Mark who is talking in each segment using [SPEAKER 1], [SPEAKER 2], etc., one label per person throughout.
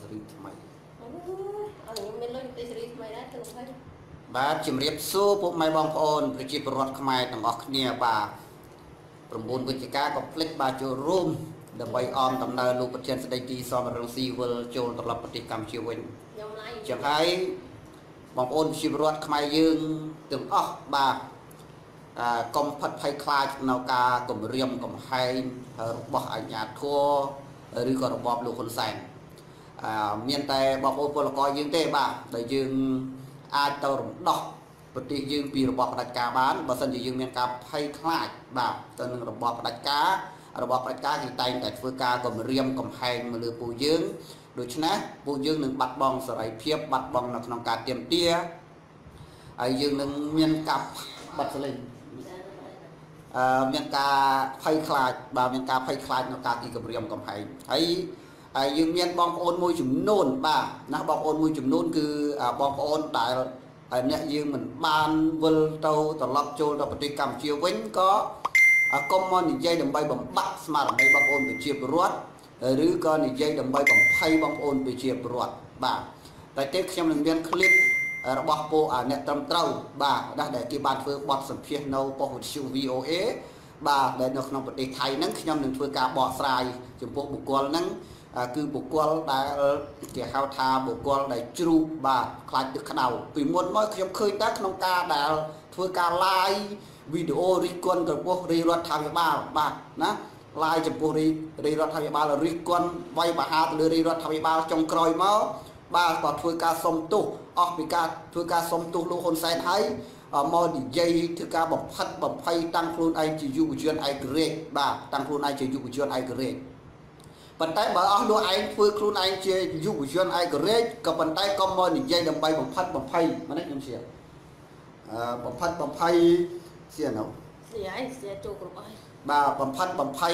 [SPEAKER 1] រីថ្មី
[SPEAKER 2] មានលុយទីសេរីថ្មីដែរទៅហើយ
[SPEAKER 1] បាទជំរាបសួរពុកម៉ែបងប្អូនប្រជាពលរដ្ឋខ្មែរទាំងអស់គ្នាបាទ9វិច្ឆិកាកុំភ្លេចបាទចូលរួមដើម្បីអមដំណើរលោកប្រធានស្ដីទីសមរង្ស៊ីវិលចូលត្រឡប់ប្រទេសកម្ពុជាវិញ
[SPEAKER 2] ខ្ញុំឡាយ
[SPEAKER 1] ចឹងហើយបងប្អូនប្រជាពលរដ្ឋខ្មែរយើងទាំងអស់បាទកុំផិតភ័យខ្លាចនៅការគម្រាមកំហែងរបស់អាជ្ញាធរឬក៏របបលោកហ៊ុនសែនមានតែបងប្អូនពលករយើងទេបាទដែលយើងអាចទៅរំដោះប្រទេសយើងពីរបបផ្ដាច់ការបានបើសិនជាយើងមានការភ័យខ្លាចបាទទៅនឹងរបបផ្ដាច់ការគេតែងតែធ្វើការគម្រាមកំហែងមកលើពួកយើងដូច្នេះពួកយើងនឹងបាត់បង់សេរីភាពបាត់បង់នៅក្នុងការទាមទារហើយយើងនឹងមានការបាត់សលេងមានការភ័យខ្លាចបាទមានការភ័យខ្លាចនៅការទីគម្រាមកំហែងហើយយើងមានបងប្អូនមួយចំនួនបាទណាបងប្អូនមួយចំនួនគឺបងប្អូនដែលអ្នកយើងមិនបានវិលទៅត្រឡប់ចូលទៅប្រទេសកម្ពុជាវិញក៏កុំមកនិយាយដើម្បីបំបត្តិស្មារតីបងប្អូនប្រជាពលរដ្ឋឬក៏និយាយដើម្បីបំភ័យបងប្អូនប្រជាពលរដ្ឋបាទតែទេខ្ញុំនឹងមានឃ្លីបរបស់ពួកអ្នកត្រឹមត្រូវបាទដែលគេបានធ្វើបទសម្ភាសន៍នៅប៉ុស្តិ៍វិទ្យុ VOA បាទដែលនៅក្នុងប្រទេសថៃហ្នឹងខ្ញុំនឹងធ្វើការបកស្រាយចំពោះបុគ្គលហ្នឹងគឺបុគ្គលដែលគេហៅថាបុគ្គលដែលជ្រូកបាទខ្លាចទឹកក្តៅពីមុនមកខ្ញុំឃើញតែក្នុងការដែលធ្វើការ live វីដេអូរិះគន់ចំពោះរាជរដ្ឋាភិបាលបាទណា live ចំពោះរាជរដ្ឋាភិបាលរិះគន់វាយប្រហារទៅលើរាជរដ្ឋាភិបាលចុងក្រោយមកបាទក៏ធ្វើការសុំទោសអស់ពីការធ្វើការសុំទោសលោកហ៊ុនសែនហើយមកនិយាយធ្វើការបំផិតបំភ័យតាំងខ្លួនឯងជាយុវជនឯករាជ្យបាទតាំងខ្លួនឯងជាយុវជនឯករាជ្យប៉ុន្តែបើអស់លោកឯងធ្វើខ្លួនឯងជាយុវជនឯករាជ្យក៏ប៉ុន្តែក៏មកនិយាយដើម្បីបំផិតបំភ័យមែនទេខ្ញុំជឿបំផិតបំភ័យជាណូ
[SPEAKER 2] ស្រីចូលគ្រប់ហើយ
[SPEAKER 1] បាទបំផិតបំភ័យ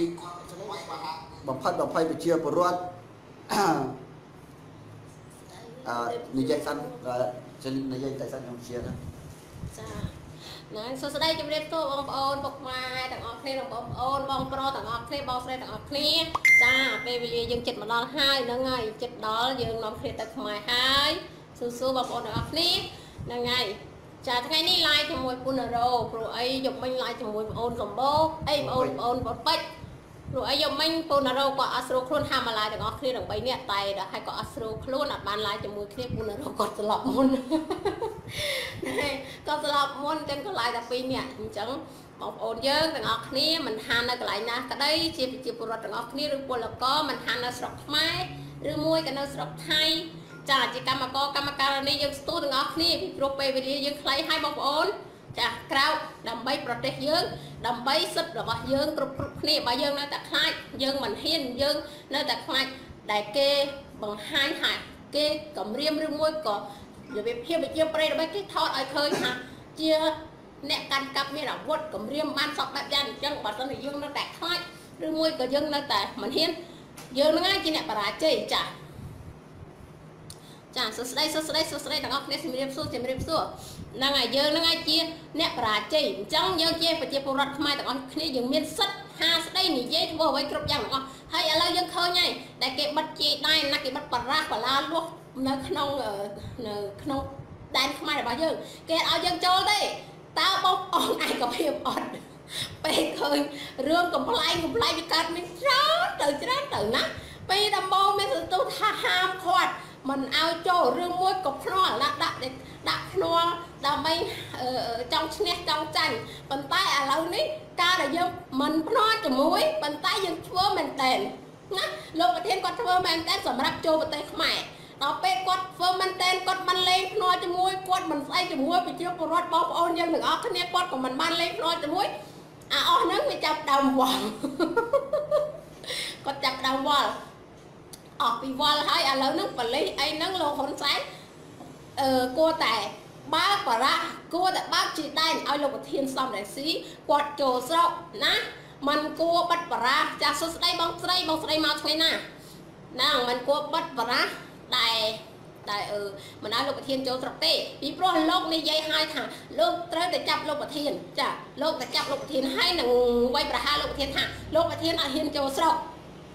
[SPEAKER 1] ប្រជាពលរដ្ឋនិយាយសិននិយាយតែសិនខ្ញុំជឿណា
[SPEAKER 2] ចាណាសួស្តីជំរាបសួរបងប្អូនពុកម៉ែទាំងអស់គ្នាបងប្អូនបងប្រុសទាំងអស់គ្នាបងស្រីទាំងអស់គ្នាចាពេលវេលាយើងចិត្តមកដល់ហើយហ្នឹងហើយចិត្តដល់យើងនាំគ្នាទៅខ្មែរហើយសួរបងប្អូនទាំងអស់គ្នាហ្នឹងហើយចាថ្ងៃនេះ live ជាមួយពុនរ៉ូព្រោះអីយកមិញ live ជាមួយបងអូនសម្បូរអីបងអូនបពេជ្រព្រោះអីយកមិញពុនរ៉ូក៏អត់ស្រួលខ្លួនហាម live ទាំងអស់គ្នាទាំង3នាក់តែដល់ហើយក៏អត់ស្រួលខ្លួនអត់បាន live ជាមួយគ្នាពុនរ៉ូគាត់ស្លាប់មុនគាត់ស្លាប់មុនចឹងក៏ live តែ2នាក់អញ្ចឹងបងប្អូនយើងទាំងអស់គ្នាមិនថានៅកន្លែងណាក្តីជាប្រជាពលរដ្ឋទាំងអស់គ្នាឬពលករមិនថានៅស្រុកខ្មែរឬមួយក៏នៅស្រុកថៃចាជាកម្មការនេះយើងស្ទូទាំងអស់គ្នាពីព្រោះពេលវេលាយើងខ្លីហើយបងប្អូនចាក្រៅដើម្បីប្រទេសយើងដើម្បីសិទ្ធិរបស់យើងគ្រប់គ្នាបើយើងនៅតែខ្លាចយើងមិនហ៊ានយើងនៅតែខ្លាចដែលគេបង្ហាញថាគេគម្រាមឬមួយក៏របៀបភាពវិជាប្រេដើម្បីគេថតឲ្យឃើញថាជាអ្នកកាន់កាប់មានអាវុធគម្រាមបានសពបែបយ៉ាងអញ្ចឹងបើមិនតែយើងនៅតែខ្លាចឬមួយក៏យើងនៅតែមិនហ៊ានយើងនឹងឯងជាអ្នកបរាជ័យចាសួស្តីទាំងអស់គ្នាជំរាបសួរហ្នឹងហើយយើងហ្នឹងឯងជាអ្នកបរាជ័យអញ្ចឹងយើងជាប្រជាពលរដ្ឋខ្មែរទាំងអស់គ្នាយើងមានសិទ្ធិហាស្ដីនិយាយធ្វើអ្វីគ្រប់យ៉ាងទាំងអស់ហើយឥឡូវយើងឃើញហើយដែលគេបិទជាដែនណាគេបិទបរាសបលាលួសនៅក្នុងដែនខ្មែររបស់យើងគេឲ្យយើងចូលទេតើបងប្អូនឯកភាពអត់ពេលឃើញរឿងកំ pl វាកើតមានច្រើនទៅណាពេលដំបូងមានសន្ទុះថាហាមឃាត់មិនឲ្យចូលរឿងមួយក៏ភ្នាល់ដាក់ភ្នាល់ដើម្បីចង់ឈ្នះចង់ចាញ់ប៉ុន្តែឥឡូវនេះការដែលយើងមិនភ្នាល់ជាមួយប៉ុន្តែយើងធ្វើមែនតែនណាលោកប្រធានគាត់ធ្វើមែនតែនសម្រាប់ចូលប្រទេសខ្មែរដល់ពេលគាត់ធ្វើមែនតែនគាត់មិនលេងភ្នាល់ជាមួយគាត់មិនស្អីជាមួយប្រជាពលរដ្ឋបងប្អូនយើងទាំងអស់គ្នាគាត់ក៏មិនបានលេងភ្នាល់ជាមួយអស់ហ្នឹងវាចាប់ដើមវល់គាត់ចាប់ដើមវល់អស់ពីវល់ហើយឥឡូវហ្នឹងប៉លិសអីហ្នឹងលោកហ៊ុនសែនគួរតែបើកបារៈគួរតែបើកជាដែនឲ្យលោកប្រធានសំរងស៊ីគាត់ចូលស្រុកណាมันគួរបិទបារៈចាសសួស្ដីបងស្រីមកថ្ងៃណាហ្នឹងมันគួរបិទបារៈដែលមិនឲ្យលោកប្រធានចូលស្រុកទេពីព្រោះលោកនិយាយឲ្យថាលោកត្រូវតែចាប់លោកប្រធានចាលោកតែចាប់លោកប្រធានហើយនឹងវាយប្រហារលោកប្រធានថាលោកប្រធានអត់ហ៊ានចូលស្រុក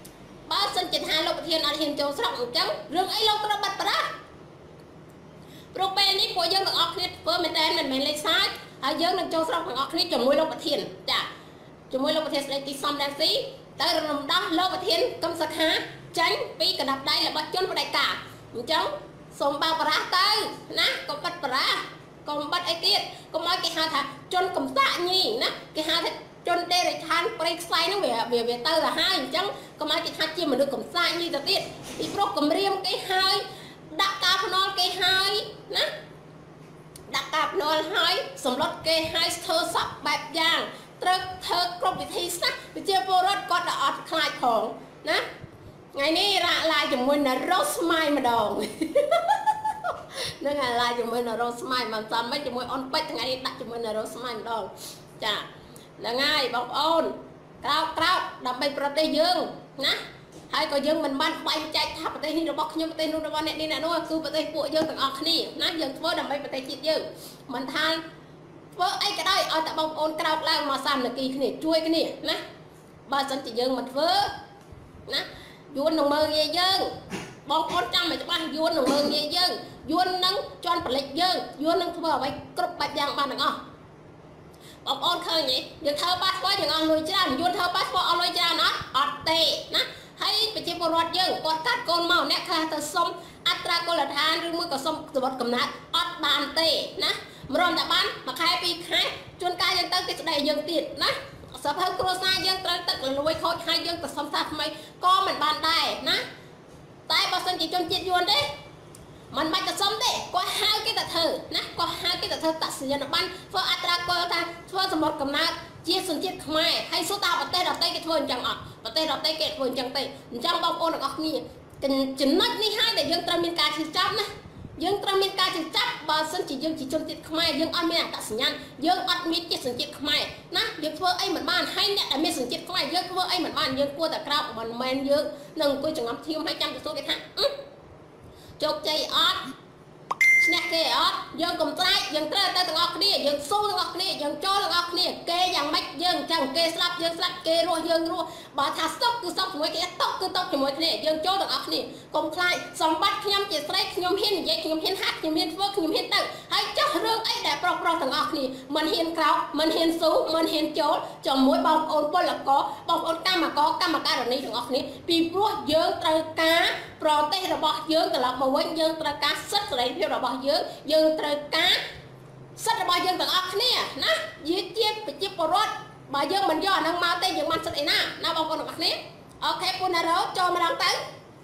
[SPEAKER 2] បើសិនជាថាលោកប្រធានអត់ហ៊ានចូលស្រុកអញ្ចឹងរឿងអីលោកត្រូវបាត់ប្រាស់ព្រោះពេលនេះពួកយើងទាំងអស់គ្នាធ្វើមែនតើមិនមែនលេខសាច់ហើយយើងនឹងចូលស្រុកទាំងអស់គ្នាជាមួយលោកប្រធានចាជាមួយលោកប្រធានស្ដីទីសំរងស៊ីទៅរំដោះលោកប្រធានកឹមសុខាចាញ់ពីកណ្ដាប់ដៃរបស់ជនផ្ដាច់ការអញ្ចឹងសូមបើប្រាស់ទៅណាកុំបាត់ប្រាស់កុំបាត់អីទៀតកុំឲ្យគេហៅថាជនកំសាក់ញីណាគេហៅថាជនដេរឆានព្រៃខ្សែហ្នឹងវាទៅទៅហើយអញ្ចឹងកុំឲ្យគេថាជាមនុស្សកំសាក់ញីទៅទៀតពីព្រោះគម្រាមគេហើយដាក់ការភ្នាល់គេហើយណាដាក់ការភ្នាល់ហើយសម្លុតគេហើយស្ទើរសក់បែបយ៉ាងត្រូវធ្វើគ្រប់វិធីសាស្ត្រប្រជាពលរដ្ឋគាត់អត់ខ្លាចផងណាថ្ងៃនេះរាក់ឡាយជាមួយនៅរ៉ូស្ម៉ៃម្ដងនឹងអាឡាយជាមួយនៅរ៉ូស្ម៉ៃមិនតាមមិនជាមួយអនពេជ្រថ្ងៃនេះដាក់ជាមួយនៅរ៉ូស្ម៉ៃម្ដងចាហ្នឹងហើយបងប្អូនក្រោកដើម្បីប្រទេសយើងណាហើយក៏យើងមិនបានបែងចែកថាប្រទេសនេះរបស់ខ្ញុំប្រទេសនោះរបស់អ្នកនេះអ្នកនោះគឺប្រទេសពួកយើងទាំងអស់គ្នាណាយើងធ្វើដើម្បីប្រទេសជាតិយើងមិនថាធ្វើអីក៏ដោយឲ្យតែបងប្អូនក្រោកឡើងមកសាមគ្គីគ្នាជួយគ្នាណាបើសិនជាយើងមិនធ្វើណាយួននឹងមើលងាយយើងបងប្អូនចាំឲ្យច្បាស់យួននឹងមើលងាយយើងយួននឹងជន់ប្រលិចយើងយួននឹងធ្វើអ្វីគ្រប់បែបយ៉ាងបានទាំងអស់បងប្អូនឃើញទេយើងធ្វើប៉ាសពតយើងអស់លុយច្រើនយួនធ្វើប៉ាសពតអស់លុយច្រើនអត់ទេណាហើយប្រជាពលរដ្ឋយើងគាត់កាត់កូនមកអ្នកខ្លះទៅសុំអត្រាកូលដ្ឋានឬមួយក៏សុំសម្បត្តិកំណើតអត់បានទេណាម្រំតែបានមួយខែពីរខែជួនកាលយើងទៅគេស្ដីយើងទៀតណាសភៅគ្រួសារយើងត្រូវទឹកលួយខូចហើយយើងទៅសុំសាថ្មីក៏មិនបានដែរណាតែបើសិនជាជនជាតិយួនទេមិនបាច់ទៅសុំទេគាត់ហៅគេទៅធ្វើណាគាត់ហៅគេទៅធ្វើតសញ្ញាណប័ណ្ណធ្វើអត្រាកូលដ្ឋានធ្វើសម្បត្តិកំណើតជាសញ្ជាតិខ្មែរហើយសួរតើប្រទេសដទៃគេធ្វើអញ្ចឹងអត់ប្រទេសដទៃគេធ្វើអញ្ចឹងទេអញ្ចឹងបងប្អូនទាំងអស់គ្នាចំណុចនេះហើយដែលយើងត្រូវមានការជឿចាប់ណាយើងត្រូវមានការជឿចាប់បើសិនជាយើងជាជនជាតិខ្មែរយើងអត់មានអត្តសញ្ញាណយើងអត់មានជាសញ្ជាតិខ្មែរណាយើងធ្វើអីមិនបានហើយអ្នកដែលមានសញ្ជាតិខ្មែរយើងធ្វើអីមិនបានយើងគួរតែក្រោកមិនមែនយើងនឹងអង្គុយចង្អប់ធៀមហើយចាំទៅសួរគេថាជោគជ័យអត់ឈ្នះគេអត់យើងកុំខ្លាចយើងត្រូវទៅទាំងអស់គ្នាយើងស៊ូទាំងអស់គ្នាយើងចូលទាំងអស់គ្នាគេយ៉ាងម៉េចយើងអញ្ចឹងគេស្លាប់យើងស្លាប់គេរស់យើងរស់បើថាស្តុកគឺស្តុកជាមួយគេតុកគឺតុកជាមួយគ្នាយើងចូលទាំងអស់គ្នាកុំខ្លាចសម្បត្តិខ្ញុំជាស្រីខ្ញុំហ៊ាននិយាយខ្ញុំហ៊ានហាត់ខ្ញុំហ៊ានធ្វើខ្ញុំហ៊ានទៅហើយចោះរឿងអីដែលប្រុសទាំងអស់គ្នាមិនហ៊ានក្រោកមិនហ៊ានស៊ូមិនហ៊ានចូលជាមួយបងប្អូនពលករបងប្អូនកម្មករកម្មការិនីទាំងអស់គ្នាពីព្រោះយើងត្រូវការប្រទេសរបស់យើងត្រឡប់មកវិញយើងត្រូវការសិទ្ធិសេរីភាពរបស់យើងត្រូវការសិទ្ធិរបស់យើងទាំងអស់គ្នាណាយើងជាប្រជាពលរដ្ឋបើយើងមិនយកអានឹងមកទេយើងបានសិទ្ធិអីណាបងប្អូនទាំងអស់គ្នាអូខេពូណារ៉ូចូលម្ដងទៅ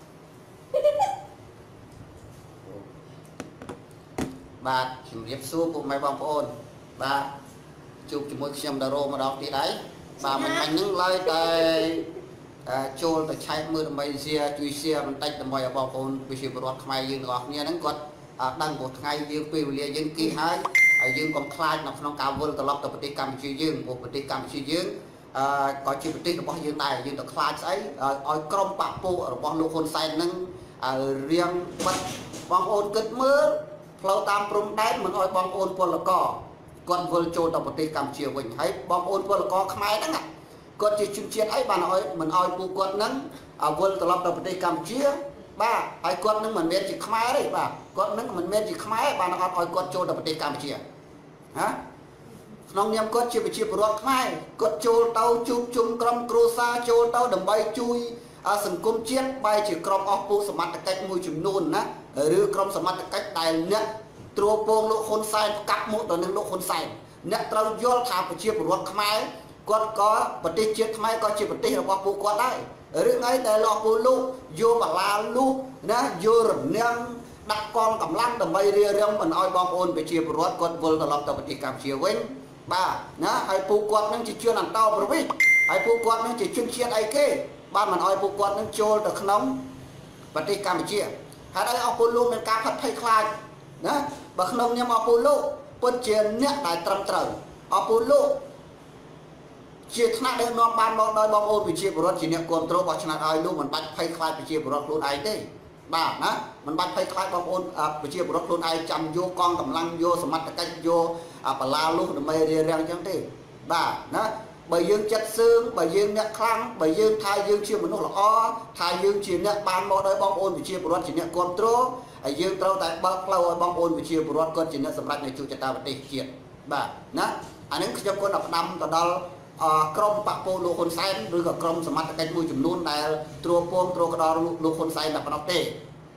[SPEAKER 1] បាទជំរាបសួរពុកម៉ែបងប្អូនបាទជួបជាមួយខ្ញុំដារ៉ូម្ដងទៀតហើយបាទមិញហ្នឹងឡើយតែចូលទៅឆែកមើលដើម្បីជួយ share បន្តិចដើម្បីឲ្យបងប្អូនប្រជាពលរដ្ឋខ្មែរយើងទាំងអស់គ្នាហ្នឹងគាត់ដឹងព្រោះថ្ងៃយើងពេលវេលាយើងគីហើយយើងកុំខ្លាចនៅក្នុងការវិលត្រឡប់ទៅប្រទេសកម្ពុជាយើងព្រោះប្រទេសកម្ពុជាយើងក៏ជាប្រទេសរបស់យើងដែរយើងទៅខ្លាចស្អីឲ្យក្រុមបកពួករបស់លោកហ៊ុនសែនហ្នឹងរៀងបិទបងប្អូនគិតមើលផ្លូវតាមព្រំដែនមិនឲ្យបងប្អូនពលករគាត់វិលចូលទៅប្រទេសកម្ពុជាវិញហើយបងប្អូនពលករខ្មែរហ្នឹងគាត់ជាជនជាតិអីបានឲ្យមិនឲ្យពួកគាត់ហ្នឹងវិលត្រឡប់ទៅប្រទេសកម្ពុជាបាទហើយគាត់នឹងមិនមែនជាខ្មែរទេបាទគាត់នឹងមិនមែនជាខ្មែរបានអត់ឲ្យគាត់ចូលទៅប្រទេសកម្ពុជាហាក្នុងនាមគាត់ជាប្រជាពលរដ្ឋខ្មែរគាត់ចូលទៅជួបជុំក្រុមគ្រួសារចូលទៅដើម្បីជួយសង្គមជាតិបែរជាក្រុមអស់ពួកសមត្ថកិច្ចមួយចំនួនណាឬក្រុមសមត្ថកិច្ចដែលអ្នកទ្រពងលោកហ៊ុនសែនកាប់មុខទៅនឹងលោកហ៊ុនសែនអ្នកត្រូវយល់ថាប្រជាពលរដ្ឋខ្មែរគាត់ក៏ប្រទេសជាតិខ្មែរក៏ជាប្រទេសរបស់ពួកគាត់ដែររឿងអីដែលលោកពូលោកយកបលាលូកណាយករនាំងដាក់កងកម្លាំងដើម្បីរារាំងមិនឲ្យបងប្អូនប្រជាពលរដ្ឋគាត់វិលត្រឡប់ទៅប្រទេសកម្ពុជាវិញបាទណាហើយពួកគាត់នឹងជាជនអន្តោប្រវេសន៍ហើយពួកគាត់នឹងជាជនជាតិអីគេបានមិនឲ្យពួកគាត់នឹងចូលទៅក្នុងប្រទេសកម្ពុជាហើយឲ្យអស់ពលលោកមានការផិតភ័យខ្លាចណាបើក្នុងនាមអស់ពលលោកពិតជាអ្នកដែលត្រឹមត្រូវអស់ពលលោកជាថ្នាក់ដែលនាំបានមកដោយបងប្អូនប្រជាពលរដ្ឋជាអ្នកគ្រប់គ្រងរបស់ឆ្នោតឲ្យលោកមិនបាច់ភ័យខ្លាចប្រជាពលរដ្ឋខ្លួនឯងទេបាទណាមិនបាច់ភ័យខ្លាចបងប្អូនប្រជាពលរដ្ឋខ្លួនឯងចាំយកកងកម្លាំងយកសមត្ថកិច្ចយកបលាលុះដើម្បីរារាំងអញ្ចឹងទេបាទណា bởi dương chất xương bởi dương nẹt khăng bởi dương thay dương chia một nốt là o thay dương chia nẹt ban một đời bom ôn bị chia bột chỉ nẹt control ở dương trâu tại bắc lâu bom ôn bị chia bột con chỉ nẹt sầm rạch này chú chặt ta vật đi chuyện bà nè anh ấy trong con đọc năm từ đó krom bạc po lô con sen rồi cả krom sầm mặt cái mùi chủng nôn này trô pom trô cái đó lô con sen là nó tê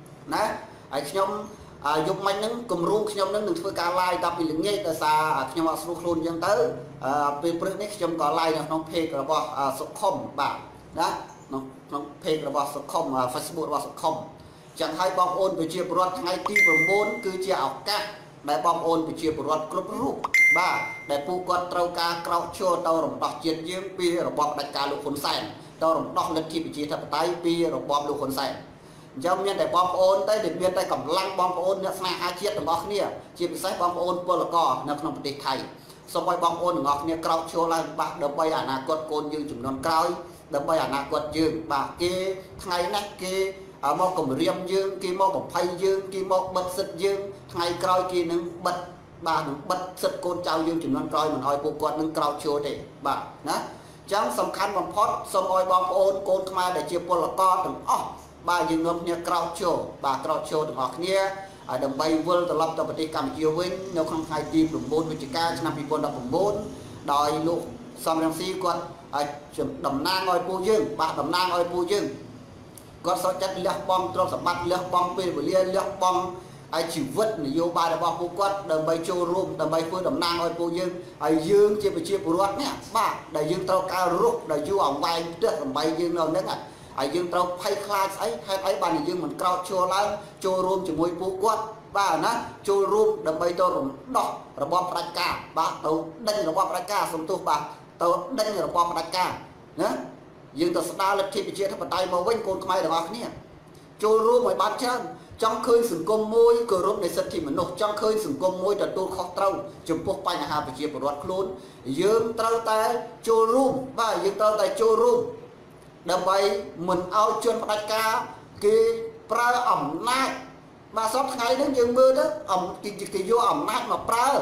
[SPEAKER 1] nè anh trong dùng mạnh nâng cùng ruộng trong nâng đừng cá lai tập bị lưng nghe từ xa trong họ sưu khôn dân tới về bữa nay trong có lai là nó phê cái bỏ số không bạn đó nó phê cái bỏ số không Facebook bỏ số không chẳng hay bom ôn về chia bột ngay ti và môn cứ chia ảo cá để bom ôn về chia bột cướp rút ba để phụ con trâu cá cào chua tàu rồng đỏ chiến dương pi rồi bom đại cá lục khôn sen tàu rồng đỏ lên chi bị chia thập tay pi rồi bom lục khôn sen trong nhân để bom ôn tới để biên tay cầm lăng bom ôn nước na hai chiết ngọc nia chỉ bị sai bom ôn pol cò nó không bị thay xong rồi bom ôn ngọc nia cào chua lại bạc đập bay à cột côn dương chủng non cao đập bay à cột dương bạc kia ngày nát kia mò cầm riêng dương kia mò cầm phay dương kia mò bật sứt dương ngày cào kia nâng bật bà nâng bật sứt côn trao dương chủng non cao mình hỏi phụ con nâng cào chua để bà nè chẳng sầm khăn bằng phốt xong rồi bom ôn côn khai để chia pol cò từng bà dương nộp nha cào chua bà cào chua được học nha đầm bay vươn từ lập tập bát cam chiêu vinh nếu không khai tim đủ môn với chỉ ca năm phi quân đọc đủ môn đòi lục xong làm si quật đầm nang ngồi pu dương bà đầm nang ngồi pu dương có sao chất lắc bom trong sập bát lắc bom pin của liên lắc bom ai chịu vứt này vô ba đầm bom pu quật đầm bay chô rum đầm bay phương đầm nang ngồi pu dương ai dương chia bị chia pu ruột nhá ba đại dương tao cao rút đại du ỏng bay trước đầm bay dương đâu nữa ai dương tao phay khai ấy hay ấy bàn dương mình cao chua lại chô rum chỉ môi pu quật ba nè chô rum đầm bay tao rụng đỏ rồi bom đại ca ba tao đánh rồi bom đại ca xong tu ba tao đánh rồi bom đại ca nhá dương tao đa lực thì bị chia thắp tay màu vinh côn khai được không nhỉ chô rum mày bán chân trong khơi sừng công môi cờ rum này sật thì mình nổ trong khơi sừng công môi là tôi khó trâu chụp buộc bay nhà hà bị chia một đoạn luôn dương tao tay chô rum ba dương tao tay chô rum đầm bay mình ao chuyên đại ca cái pra ẩm nát mà sắp ngày đến dương mưa đó ẩm cái vô ẩm nát mà pra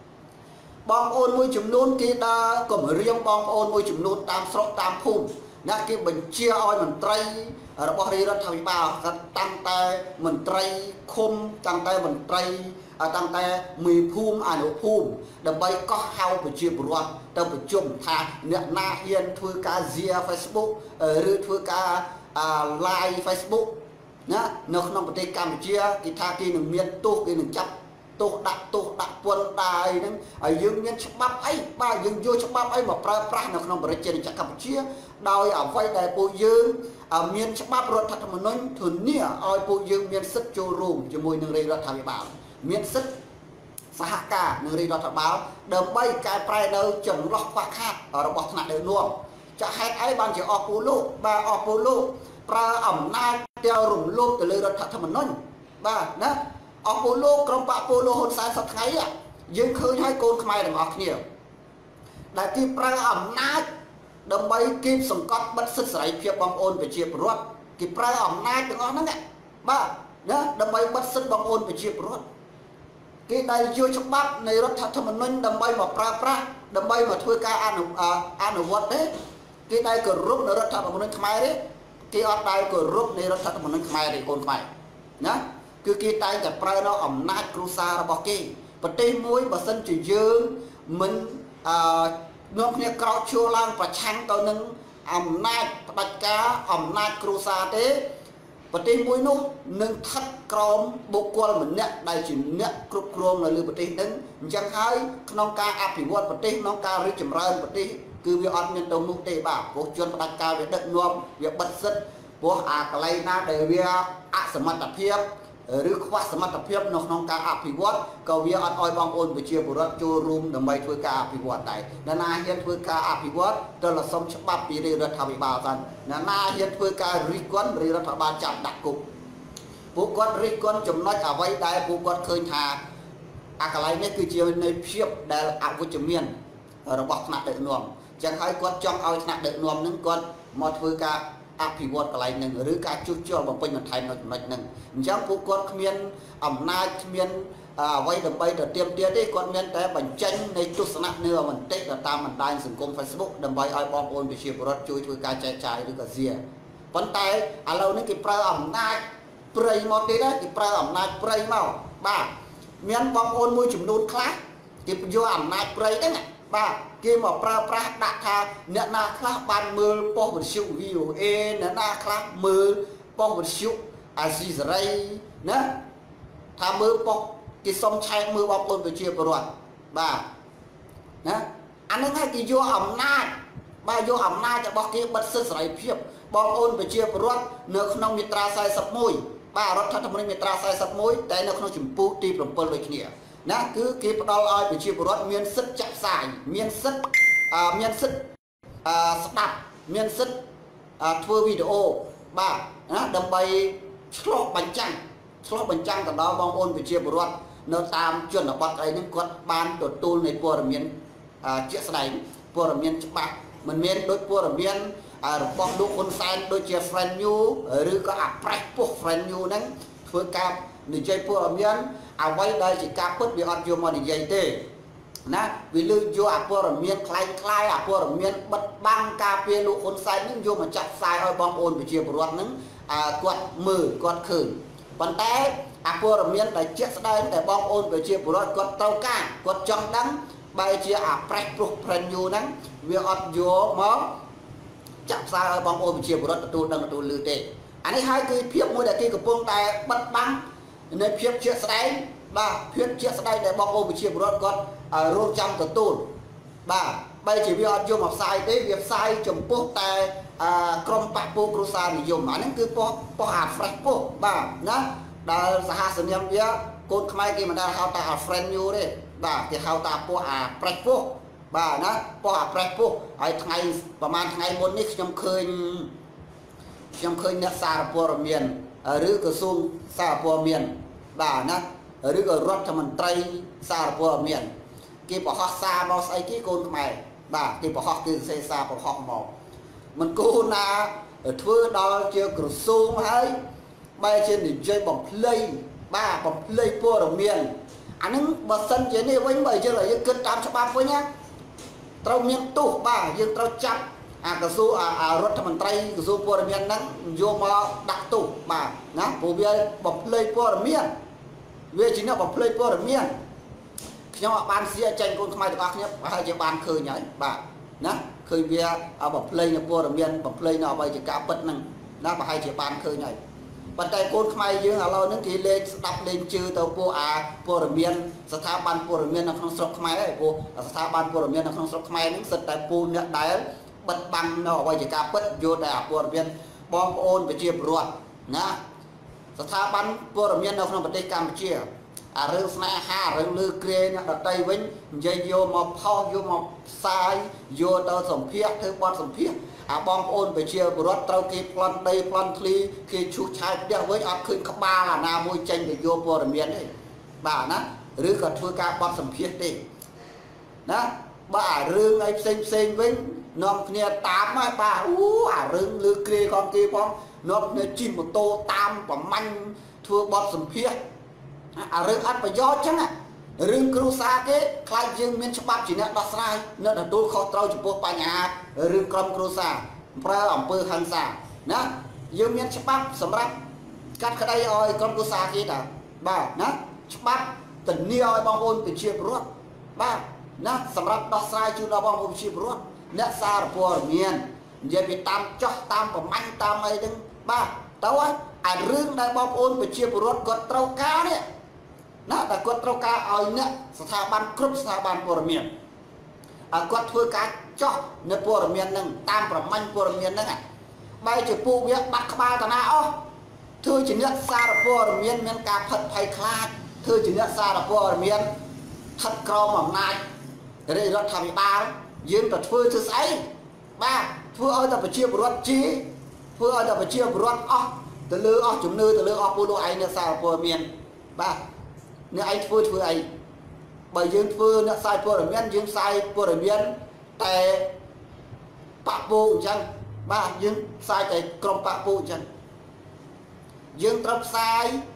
[SPEAKER 1] bom ôn môi chùm nôn kia ta còn riêng bom ôn môi chùm nôn tam sọc tam phun nè cái mình chia oi mình tray ở đó đi rất thay bao tăng tay mình tray khum tăng tay mình tray tăng tay mì phun nổ phun đầm bay có hao phải chia bột tao phải chùm thà nè na hiền thưa ca zia Facebook rồi thưa ca live Facebook nhá nó không có Campuchia cái tha kia đừng miên tu cái đừng chấp tu đặt quân đài nâng ở dương miên chấp bắp ấy ba dương vô chấp bắp ấy mà pra nó không có trên chắc Campuchia đòi ở vay đại bộ dương ở miên chấp bắp rồi thật mà nói thuần nia oi bộ dương miên sức cho rùm cho môi nương đây là thằng bảo miên sức xã cả nương đây là thằng báo đầm bay cái prai đâu chồng lọc quạt khác ở đó bọt nặng đều luôn chả hết ấy ban chỉ Opolo ba Opolo pra ẩm nai theo rủng lốp từ lời đặt thật mình nói ba đó Opolo trong bạc polo hôn sai sắp thấy à nhưng khơi hai con khai được ngọt nhiều đại kia pra ẩm nai đầm bay kim sừng cọt bất sức sải phiệp bom ôn về chia ruột kia pra ẩm nai được ngon lắm ạ ba đó đầm bay bất sức bom ôn về chia ruột cái đây chưa chụp bắp này rất thật mình nói đầm bay mà pra đầm bay mà thôi ca ăn vật đấy cái đây cờ rút nó rất thật mình nói khai đấy cái ở đây của rút này nó thật một năng khai để ôn mày nhá cứ cái tay gặp prai nó ẩm nát cruza bọc kia và tên muối và sân chỉ dương mình nó nghe cao chua lang và chăng tao nâng ẩm nát bạch cá ẩm nát cruza thế và tên muối nó nâng thắt crom bộ quan mình nè đây chỉ nè cục crom là lưu và tên nâng chẳng hay nông ca áp thì vượt và tên nông ca rưỡi chấm rơi và tên cứ việc ăn nhân tông nút tê bảo bộ chuyên bạch cá về đất nuông việc bật sứt bộ cái này na để việc sớm tập hiệp rồi khoa sớm tập hiệp nó không cả áp vượt cầu việc ăn oi bong ôn về chia bộ đất cho room đầm bay thôi cả áp vượt này nên na hiện thôi cả áp vượt đó là xong chấp bắp bị đây rất thà bị bảo rằng nên na hiện thôi cả rikon rồi rất thà ba chạm đặc cục bộ quát rikon chấm nói ở vay đại bộ quát khơi thà cái này này cứ chiều nơi hiệp để áp với chấm miền rồi bọc nặng đợi nuông chẳng hay quát trong oi nặng đợi nuông những con một thôi cả áp phí vọt cái này nâng rồi cả chút cho bằng pin một thành nó nâng chẳng phụ quát miền ẩm nai miền អ្វីដើម្បីទៅទៀមទាទេគាត់មានតែបញ្ចេញនៃទស្សនៈនឿបន្តិចទៅតាមបណ្ដាញសង្គម Facebook ដើម្បីឲ្យបងប្អូនប្រជាពលរដ្ឋជួយធ្វើការចែកចាយឬក៏ជាប៉ុន្តែឥឡូវនេះគេប្រើអំណាចព្រៃមកទៀតគេប្រើអំណាចព្រៃមកបាទមានបងប្អូនមួយចំនួនខ្លះគេយកអំណាចព្រៃហ្នឹងបាទគេមកប្រើប្រាស់ដាក់ថាអ្នកណាខ្លះបានមើលប៉ុស្តិ៍វិទ្យុ VOA អ្នកណាខ្លះមើលប៉ុស្តិ៍វិទ្យុអាស៊ីសេរីណាថាមើលប៉ុស្តិ៍គេសុំឆែកមើលបងប្អូនប្រជាពលរដ្ឋបាទណាអានឹងឲ្យគេយកអំណាចបាទយកអំណាចរបស់គេបិទសិទ្ធិសេរីភាពបងប្អូនប្រជាពលរដ្ឋនៅក្នុងមាត្រា41បាទរដ្ឋធម្មនុញ្ញមាត្រា41តែនៅក្នុងជំពូកទី7ដូចគ្នាណាគឺគេផ្ដល់ឲ្យប្រជាពលរដ្ឋមានសិទ្ធិចាក់ផ្សាយមានសិទ្ធិស្ដាប់មានសិទ្ធិធ្វើវីដេអូបាទណាដើម្បីឆ្លុះបញ្ចាំងទៅដល់បងប្អូនប្រជាពលរដ្ឋនៅតាមជនបទអីហ្នឹងគាត់បានទទួលនៃព័ត៌មានជាក់ស្ដែងព័ត៌មានច្បាស់មិនមែនដូចព័ត៌មានរបស់លោកហ៊ុនសែនដូចជា Friend New ឬក៏អាប្រេសពោះ Friend New ហ្នឹងធ្វើការនិយាយព័ត៌មានអ្វីដែលជាការពិតវាអត់យកមកនិយាយទេណាវាលើកយកអាព័ត៌មានคล้ายអាព័ត៌មានបិទបាំងការពារលោកហ៊ុនសែនហ្នឹងយកមកចាក់ផ្សាយឲ្យបងប្អូនប្រជាពលរដ្ឋហ្នឹងគាត់មើលគាត់ឃើញប៉ុន្តែអាព័ត៌មានដែលជាក់ស្ដែងតែបងប្អូនប្រជាពលរដ្ឋគាត់ត្រូវការគាត់ចង់ដឹងបែរជាអាប្រេសព្រោះ Friend New ហ្នឹងវាអត់យកមកចាក់ផ្សាយឲ្យបងប្អូនប្រជាពលរដ្ឋទទួលដឹងទទួលឮទេអានេះហើយគឺភាពមួយដែលគេកំពុងតែបិទបាំងនៃភាពជាក់ស្ដែងបាទភាពជាក់ស្ដែងដែលបងប្អូនប្រជាពលរដ្ឋគាត់រងចាំទទួលបាទបែរជាវាអត់យកមកផ្សាយទេវាផ្សាយចំពោះតែក្រុមបពុគ្រួសារនិយមអាហ្នឹងគឺប៉ុស្តិ៍អា Fresh ពោះបាទណាដែលសហសញ្ញាវាកូនខ្មែរគេមិនដែលហៅថា Friend New ទេបាទគេហៅថាពោះអា Fresh ពោះបាទណាពោះអា Fresh ពោះហើយថ្ងៃប្រហែលថ្ងៃមុននេះខ្ញុំឃើញអ្នកសារព័ត៌មានឬក្រសួងសារព័ត៌មានបាទណាឬក៏រដ្ឋមន្ត្រីសារព័ត៌មានគេបង្ហោះសារមកស្អីគេកូនខ្មែរបាទគេបង្ហោះគេសរសេរសារបង្ហោះមកមិនគួរណាធ្វើដល់ជាក្រសួងហើយបែរជានិយាយបំភ្លៃបាទបំភ្លៃព័ត៌មានអានឹងបើសិនជានេះវិញបើយើងគិតតាមច្បាប់វិញណាត្រូវមានទោសបាទយើងត្រូវចាប់អាក្រសួងរដ្ឋមន្ត្រីក្រសួងព័ត៌មានហ្នឹងយកមកដាក់ទោសបាទណាព្រោះវាបំភ្លៃព័ត៌មានវាជាអ្នកបំភ្លៃព័ត៌មានខ្ញុំអត់បានសៀចេញកូនខ្មែរទាំងអស់គ្នាប្រហែលជាបានឃើញហើយបាទណាឃើញវាបំភ្លៃនៅព័ត៌មានបំភ្លៃនៅអ្វីជាការពិតហ្នឹងណាប្រហែលជាបានឃើញហើយប៉ុន្តែកូនខ្មែរយើងឥឡូវហ្នឹងគេលេងស្ដាប់លេងជឿទៅពួកព័ត៌មានស្ថាប័នព័ត៌មាននៅក្នុងស្រុកខ្មែរហើយព្រោះស្ថាប័នព័ត៌មាននៅក្នុងស្រុកខ្មែរហ្នឹងសិតតែពូអ្នកដែលបិទបាំងនៅអ្វីជាការពិតយកតែព័ត៌មានបងប្អូនប្រជាពលរដ្ឋណាស្ថាប័នព័ត៌មាននៅក្នុងប្រទេសកម្ពុជារឿងស្នេហារឿងលើក្រែអ្នកដតីវិញនិយាយយកមកផុសយកមកផ្សាយយកទៅសម្ភាសធ្វើបទសម្ភាសបងប្អូនប្រជាពលរដ្ឋត្រូវគេប្លន់ដីប្លន់ឃ្លីគេឈូសឆាយផ្ទះវិញអត់ឃើញក្បាលអាណាមួយចេញទៅយកព័ត៌មានទេបាទណាឬក៏ធ្វើការបទសម្ភាសទេណាបាទរឿងអីផ្សេងវិញនាំគ្នាតាមហើយបាទអារឿងលើក្រែของគេផងនាំគ្នាជិះម៉ូតូតាមប្រមាញ់ធ្វើបទសម្ភាសរឿងអត់ប្រយោជន៍ចឹងរឿងគ្រួសារគេខ្លាចយើងមានច្បាប់ជាអ្នកដោះស្រាយនៅទទួលខុសត្រូវចំពោះបញ្ហារឿងក្រុមគ្រួសារប្រើអំពើហិង្សាណាយើងមានច្បាប់សម្រាប់កាត់ក្តីឲ្យក្រុមគ្រួសារគេតាបាទណាច្បាប់ធានាឲ្យបងប្អូនប្រជាពលរដ្ឋបាទណាសម្រាប់ដោះស្រាយជូនដល់បងប្អូនប្រជាពលរដ្ឋអ្នកសារព័ត៌មាននិយាយពីតាមចោះតាមប្រមាញ់តាមអីហ្នឹងបាទទៅឲ្យរឿងដែលបងប្អូនប្រជាពលរដ្ឋគាត់ត្រូវការនេះណាតែគាត់ត្រូវការឲ្យអ្នកស្ថាប័នគ្រប់ស្ថាប័នព័ត៌មានគាត់ធ្វើការចោះនៅព័ត៌មានហ្នឹងតាមប្រមាញ់ព័ត៌មានហ្នឹងបែរជាពួកវាបាត់ក្បាលតាណាអស់ធ្វើជាអ្នកសារព័ត៌មានមានការផិតភ័យខ្លាចធ្វើជាអ្នកសារព័ត៌មានស្ថិតក្រោមអំណាចរដ្ឋាភិបាលយើងទៅធ្វើស្អីបាទធ្វើឲ្យតែប្រជាពលរដ្ឋជីធ្វើឲ្យតែប្រជាពលរដ្ឋអស់ទៅលើអស់ជំនឿទៅលើអស់ពួកលោកឯងអ្នកសារព័ត៌មានបាទអ្នកឯងធ្វើអីបើយើងធ្វើអ្នកផ្សាយព័ត៌មានយើងផ្សាយព័ត៌មានតែបពុអញ្ចឹងបាទយើងផ្សាយតែក្រុមបពុអញ្ចឹងយើងត្រូវផ្សាយ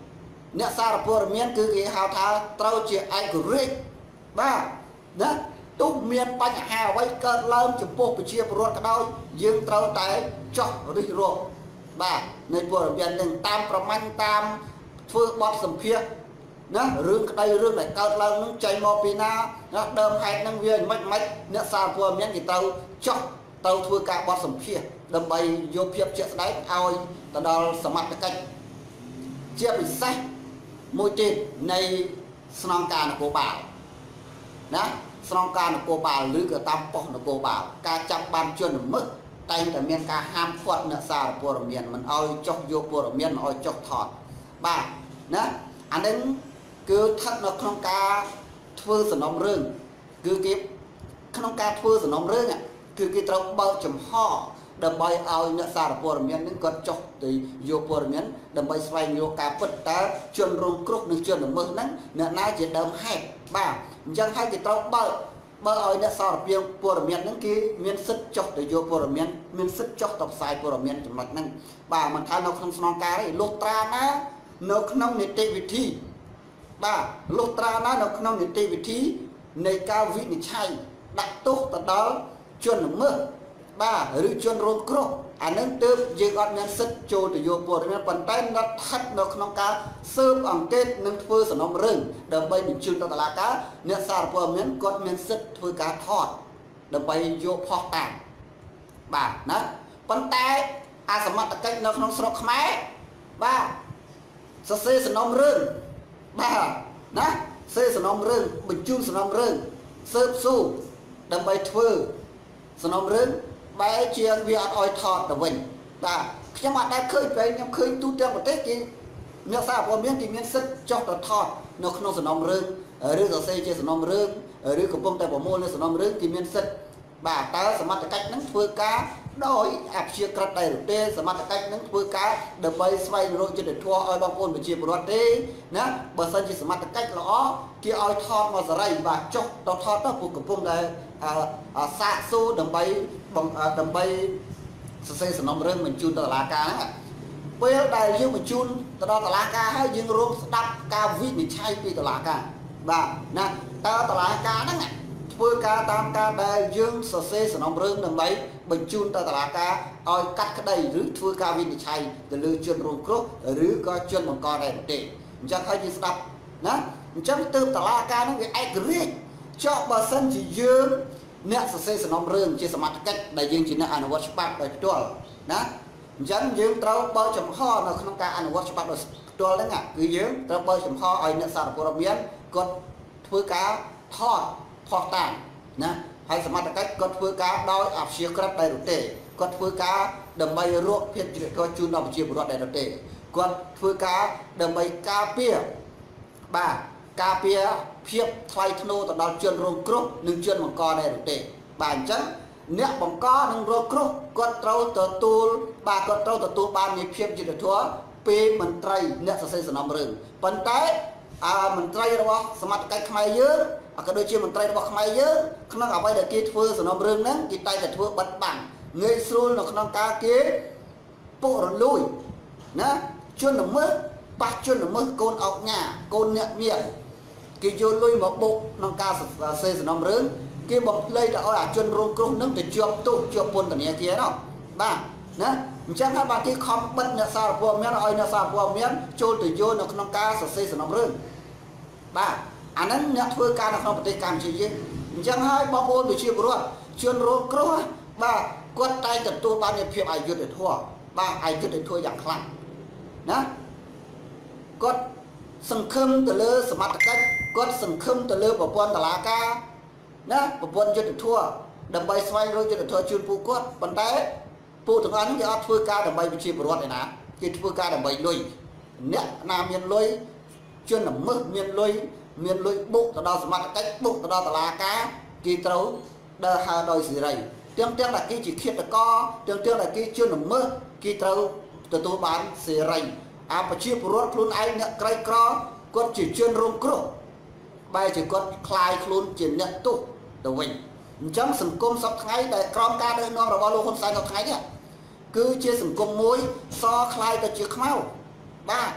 [SPEAKER 1] អ្នកសារព័ត៌មានគឺគេហៅថាត្រូវជាឯករាជ្យបាទណាទោះមានបញ្ហាអ្វីកើតឡើងចំពោះប្រជាពលរដ្ឋក៏ដោយយើងត្រូវតែចោះរិះរកបាទនៃព័ត៌មាននឹងតាមប្រមាញ់តាមធ្វើបទសម្ភាសន៍ណារឿងក្តីរឿងដែលកើតឡើងនឹងចេញមកពីណាណាដើមហេតុនឹងវាមិនអ្នកសារព័ត៌មានគេត្រូវចោះទៅធ្វើការបទសម្ភាសន៍ដើម្បីយកភាពជាក់ស្ដែងឲ្យទៅដល់សមត្ថកិច្ចជាពិសេសមួយទៀតនៃស្នងការនគរបាលណាស្នងការនគរបាលឬក៏តាមប៉ុស្តិ៍នគរបាលការចាប់បានជនល្មើសតែងតែមានការហាមឃាត់អ្នកសារព័ត៌មានមិនឲ្យចុះយកព័ត៌មានមិនឲ្យចុះថតបាទណាអានេះគឺស្ថិតនៅក្នុងការធ្វើសំណុំរឿងគឺគេក្នុងការធ្វើសំណុំរឿងគឺគេត្រូវបើកចំហដើម្បីឲ្យអ្នកសារព័ត៌មាននឹងគាត់ចុះទៅយកព័ត៌មានដើម្បីស្វែងរកការពិតតើជនរងគ្រោះនិងជនល្មើសហ្នឹងអ្នកណាជាដើមហេតុបាទអញ្ចឹងហើយគេត្រូវបើកឲ្យអ្នកសារព័ត៌មានហ្នឹងគេមានសិទ្ធិចុះទៅយកព័ត៌មានមានសិទ្ធិចុះទៅផ្សាយព័ត៌មានចំណុចហ្នឹងបាទមិនថានៅក្នុងស្នងការទេលុះត្រាណានៅក្នុងនីតិវិធីបាទលុះត្រាណានៅក្នុងនីតិវិធីនៃការវិនិច្ឆ័យដាក់ទោសទៅដល់ជនល្មើសបាទឬជនរងគ្រោះអានឹងទើបយើងអត់មានសិទ្ធិចូលទៅយកព័ត៌មានប៉ុន្តែនៅស្ថិតនៅក្នុងការស៊ើបអង្កេតនិងធ្វើសំណុំរឿងដើម្បីបញ្ជូនទៅតុលាការអ្នកសារព័ត៌មានគាត់មានសិទ្ធិធ្វើការថតដើម្បីយកផុសតាងបាទណាប៉ុន្តែអាសមត្ថកិច្ចនៅក្នុងស្រុកខ្មែរបាទសរសេរសំណុំរឿងបាទណាសេសំណុំរឿងបញ្ជូនសំណុំរឿងស៊ើបសួរដើម្បីធ្វើសំណុំរឿងបែរជាវាអត់អោយថតទៅវិញបាទខ្ញុំអត់ដែលឃើញពេលខ្ញុំឃើញទូទាំងប្រទេសគេអ្នកសារព័ត៌មានគេមានសិទ្ធិចុះទៅថតនៅក្នុងសំណុំរឿងឬសរសេរជាសំណុំរឿងឬកំពុងតែប្រមូលនៅសំណុំរឿងគេមានសិទ្ធិបាទតើសមត្ថកិច្ចនឹងធ្វើការដោយអព្យាក្រឹតដែរឬទេសមត្ថកិច្ចនឹងធ្វើការដើម្បីស្វែងរកយុត្តិធម៌ឲ្យបងប្អូនប្រជាពលរដ្ឋទេណាបើសិនជាសមត្ថកិច្ចល្អគេឲ្យថតមកសេរីបាទចុះទៅថតទៅពួកកំពុងតែសាកសួរដើម្បីសរសេរសំណុំរឿងបញ្ជូនទៅតុលាការហ្នឹងពេលដែលយើងបញ្ជូនទៅដល់តុលាការហើយយើងរងស្ដាប់ការវិនិច្ឆ័យពីតុលាការបាទណាតើតុលាការហ្នឹងធ្វើការតាមការដែលយើងសរសេរសំណុំរឿងដើម្បីបញ្ជូនទៅតុលាការឲ្យកាត់ក្តីឬធ្វើការវិនិច្ឆ័យទៅលើជនរងគ្រោះឬក៏ជនបង្កដែរទេអញ្ចឹងហើយយើងស្ដាប់ណាអញ្ចឹងទើបតុលាការនឹងវាឯករាជ្យចុះបើសិនជាយើងអ្នកសរសេរសំណុំរឿងជាសមត្ថកិច្ចដែលយើងជាអ្នកអនុវត្តច្បាប់ដោយផ្ទាល់ណាអញ្ចឹងយើងត្រូវបើកចំហនៅក្នុងការអនុវត្តច្បាប់ដោយផ្ទាល់ហ្នឹងគឺយើងត្រូវបើកចំហឲ្យអ្នកសារព័ត៌មានគាត់ធ្វើការថតផុសតាងណាហើយសមត្ថកិច្ចគាត់ធ្វើការដោយអព្យាក្រឹតដែរទេគាត់ធ្វើការដើម្បីរកភាពយុត្តិធម៌ជូនដល់ប្រជាពលរដ្ឋដែរទេគាត់ធ្វើការដើម្បីការពារបាទការពារភាពថ្លៃថ្នូរទៅដល់ជនរងគ្រោះនិងជនបង្កដែរទេបាទអញ្ចឹងអ្នកបង្កនិងរងគ្រោះគាត់ត្រូវទទួលបាននៃភាពយុត្តិធម៌ពីមន្ត្រីអ្នកសរសេរសំណុំរឿងប៉ុន្តែមន្ត្រីរបស់សមត្ថកិច្ចខ្មែរយើងក៏ដូចជាមន្ត្រីរបស់ខ្មែរយើងក្នុងអ្វីដែលគេធ្វើសំណុំរឿងហ្នឹងគេតែងតែធ្វើបិទបាំងងាយស្រួលនៅក្នុងការគេពុករលួយណាជនល្មើសប៉ះជនល្មើសកូនអុកញ៉ាកូនអ្នកមៀងគេយកលុយមកបុកក្នុងការសរសេរសំណុំរឿងគេបំភ្លៃទៅឲ្យអាជនរងគ្រោះនឹងទៅជាប់ទោសជាប់ពន្ធនាគារនោះបាទណាអញ្ចឹងហើយបាទគេខំបិទអ្នកសារព័ត៌មានឲ្យអ្នកសារព័ត៌មានចូលទៅយកនៅក្នុងការសរសេរសំណុំរឿងបាទអាហ្នឹងអ្នកធ្វើការនៅក្នុងប្រទេសកម្ពុជាយើងអញ្ចឹងហើយបងប្អូនប្រជាពលរដ្ឋជនរងគ្រោះបាទគាត់តែទទួលបាននូវភាពអយុត្តិធម៌បាទអយុត្តិធម៌យ៉ាងខ្លាំងណាគាត់សង្ឃឹមទៅលើសមត្ថកិច្ចគាត់សង្ឃឹមទៅលើប្រព័ន្ធតុលាការណាប្រព័ន្ធយុត្តិធម៌ដើម្បីស្វែងរកយុត្តិធម៌ជូនពួកគាត់ប៉ុន្តែពួកទាំងអស់នេះគេអត់ធ្វើការដើម្បីប្រជាពលរដ្ឋឯណាគេធ្វើការដើម្បីលុយអ្នកណាមានលុយជនល្មើសមានលុយបុកទៅដល់សមត្ថកិច្ចបុកទៅដល់តុលាការគេត្រូវដើរហើរដោយសេរីទាំងតែគេជាឃាតករទាំងតែគេជនល្មើសគេត្រូវទទួលបានសេរីអាប្រជាពលរដ្ឋខ្លួនឯងអ្នកក្រីក្រគាត់ជាជនរងគ្រោះបែរជាគាត់คลายខ្លួនជាអ្នកទោសទៅវិញអញ្ចឹងសង្គមសពថ្ងៃដែលក្រោមការដឹកនាំរបស់លោកហ៊ុនសែននៅថ្ងៃនេះគឺជាសង្គមមួយសคลายទៅជាខ្មៅបាទ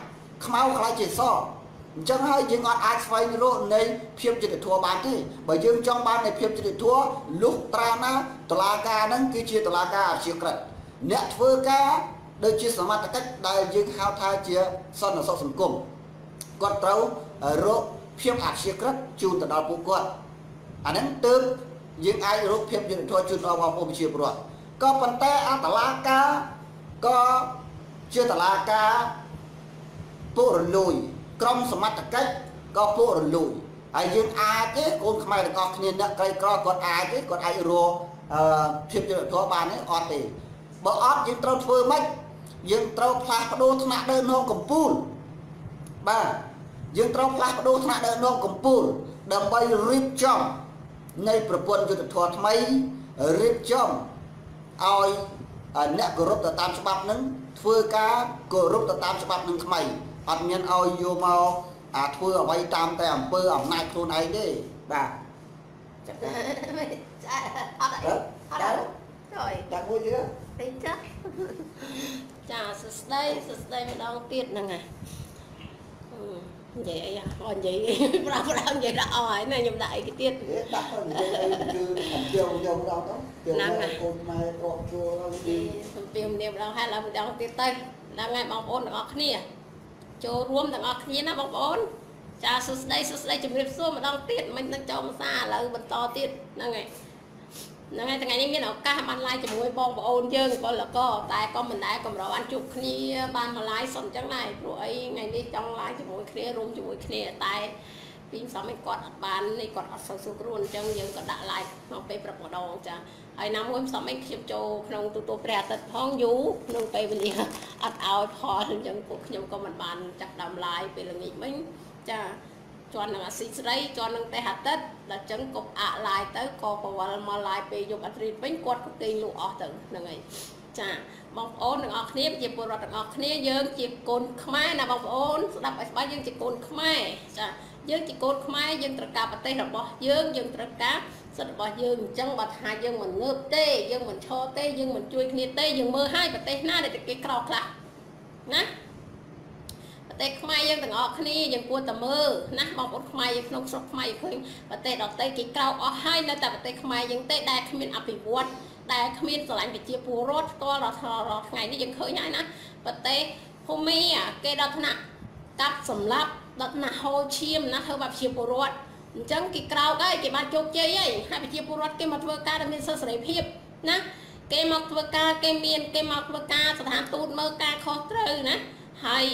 [SPEAKER 1] ខ្មៅខ្លាចជាសអញ្ចឹងហើយយើងអត់អាចស្វែងរកនៃភាពយុត្តិធម៌បានទេបើយើងចង់បាននៃភាពយុត្តិធម៌លុះត្រាណាតុលាការហ្នឹងគឺជាតុលាការអព្យាក្រឹតអ្នកធ្វើការដូចជាសមត្ថកិច្ចដែលយើងហៅថាជាសន្តិសុខសង្គមគាត់ត្រូវរកភាពអព្យាក្រឹតជូនទៅដល់ពួកគាត់អាហ្នឹងទើបយើងអាចរកភាពយុត្តិធម៌ជូនដល់បងប្អូនប្រជាពលរដ្ឋក៏ប៉ុន្តែតុលាការក៏ជាតុលាការពុករលួយក្រុមសមត្ថកិច្ចក៏ពុករលួយហើយយើងអាចទេកូនខ្មែរទាំងអស់គ្នាអ្នកក្រីក្រគាត់អាចទេគាត់អាចរកភាពយុត្តិធម៌បានទេអត់ទេបើអត់យើងត្រូវធ្វើម៉េចយើងត្រូវផ្លាស់ប្ដូរថ្នាក់ដឹកនាំកម្ពុជាបាទយើងត្រូវផ្លាស់ប្ដូរថ្នាក់ដឹកនាំកម្ពុជាដើម្បីរៀបចំនៃប្រព័ន្ធយុត្តិធម៌ថ្មីរៀបចំឲ្យអ្នកគោរពទៅតាមច្បាប់នឹងធ្វើការគោរពទៅតាមច្បាប់នឹងថ្មីអត់មានឲ្យយកមកធ្វើអ្វីតាមតែអំពើអំណាចខ្លួនឯងទេបាទចាអត់ហើយដាក់មួយទៀតទេចាចាសួស្ដីម្ដងទៀតហ្នឹងហើយនិយាយអីអត់និយាយប្រាំនិយាយដាក់អស់ហើយណាខ្ញុំដាក់អីគេទៀតដាក់ទៅនិយាយអីគឺអំពីខ្ញុំដល់ទៅហ្នឹងហើយកូនម៉ែរកជួលហើយពីអំពីម្ដងហើយឡើងម្ដងទៀតទៅហ្នឹងហើយបងប្អូនទាំងអស់គ្នាចូលរួមទាំងអស់គ្នាណាបងប្អូនចាសួស្ដីជំរាបសួរម្ដងទៀតមិននឹងចូលភាសាឥឡូវបន្តទៀតហ្នឹងហើយថ្ងៃនេះមានឱកាសបានឡាយជាមួយបងប្អូនយើងពលករតែក៏មិនដែរកម្របានជួបគ្នាបានមកឡាយសុំអញ្ចឹងដែរព្រោះអីថ្ងៃនេះចង់ឡាយជាមួយគ្នារួមជាមួយគ្នាតែពីសំឯងគាត់អត់បាននេះគាត់អត់សូវស្រួលអញ្ចឹងយើងក៏ដាក់ឡាយក្នុងពេលព្រឹកម្ដងចាហើយណាមួយសំឯងខ្ញុំចូលក្នុងទូទៅព្រះអាទិត្យផងយូរក្នុងពេលវេលាអត់ឲ្យផលអញ្ចឹងពួកខ្ញុំក៏មិនបានចាប់ដើមឡាយពេលល្ងាចមិញចាជន់នឹងអាស៊ីស្រីជន់នឹងទេអាទិត្យដល់ចឹងកុំអាក់ឡាយទៅក៏បវល់មកឡាយពេលយប់អាត្រៀតវិញគាត់ក៏គេងលក់អស់ទៅហ្នឹងហើយចាបងប្អូនទាំងអស់គ្នាជាពលរដ្ឋទាំងអស់គ្នាយើងជាកូនខ្មែរណាបងប្អូនស្ដាប់ឲ្យស្បើយើងជាកូនខ្មែរចាយើងជាកូនខ្មែរយើងត្រូវការប្រទេសរបស់យើងត្រូវការសិទ្ធិរបស់យើងអញ្ចឹងបើថាយើងមិនងើបទេយើងមិនឈរទេយើងមិនជួយគ្នាទេយើងមើលឲ្យប្រទេសណាដែលគេក្រខ្លះណាប្រទេសខ្មែរយើងទាំងអស់គ្នាយើងគួរតែមើលណាបងប្អូនខ្មែរយើងក្នុងស្រុកខ្មែរឃើញប្រទេសដទៃគេក្រោកអស់ហើយនៅតែប្រទេសខ្មែរយើងទេដែលគ្មានអភិវឌ្ឍដែលគ្មានស្រឡាញ់ប្រជាពលរដ្ឋផ្ទាល់ដល់ថ្ងៃនេះយើងឃើញហើយណាប្រទេសភូមិគេដល់ថ្នាក់កាប់សម្លាប់ដល់ថ្នាក់ហូរឈាមណាធ្វើបាបប្រជាពលរដ្ឋអញ្ចឹងគេក្រោកហើយគេបានជោគជ័យហើយហើយប្រជាពលរដ្ឋគេមកធ្វើការដែលមានសិទ្ធិសេរីភាពណាគេមកធ្វើការគេមកធ្វើការស្ថានទូតមើលការខុសត្រូវណាហើយ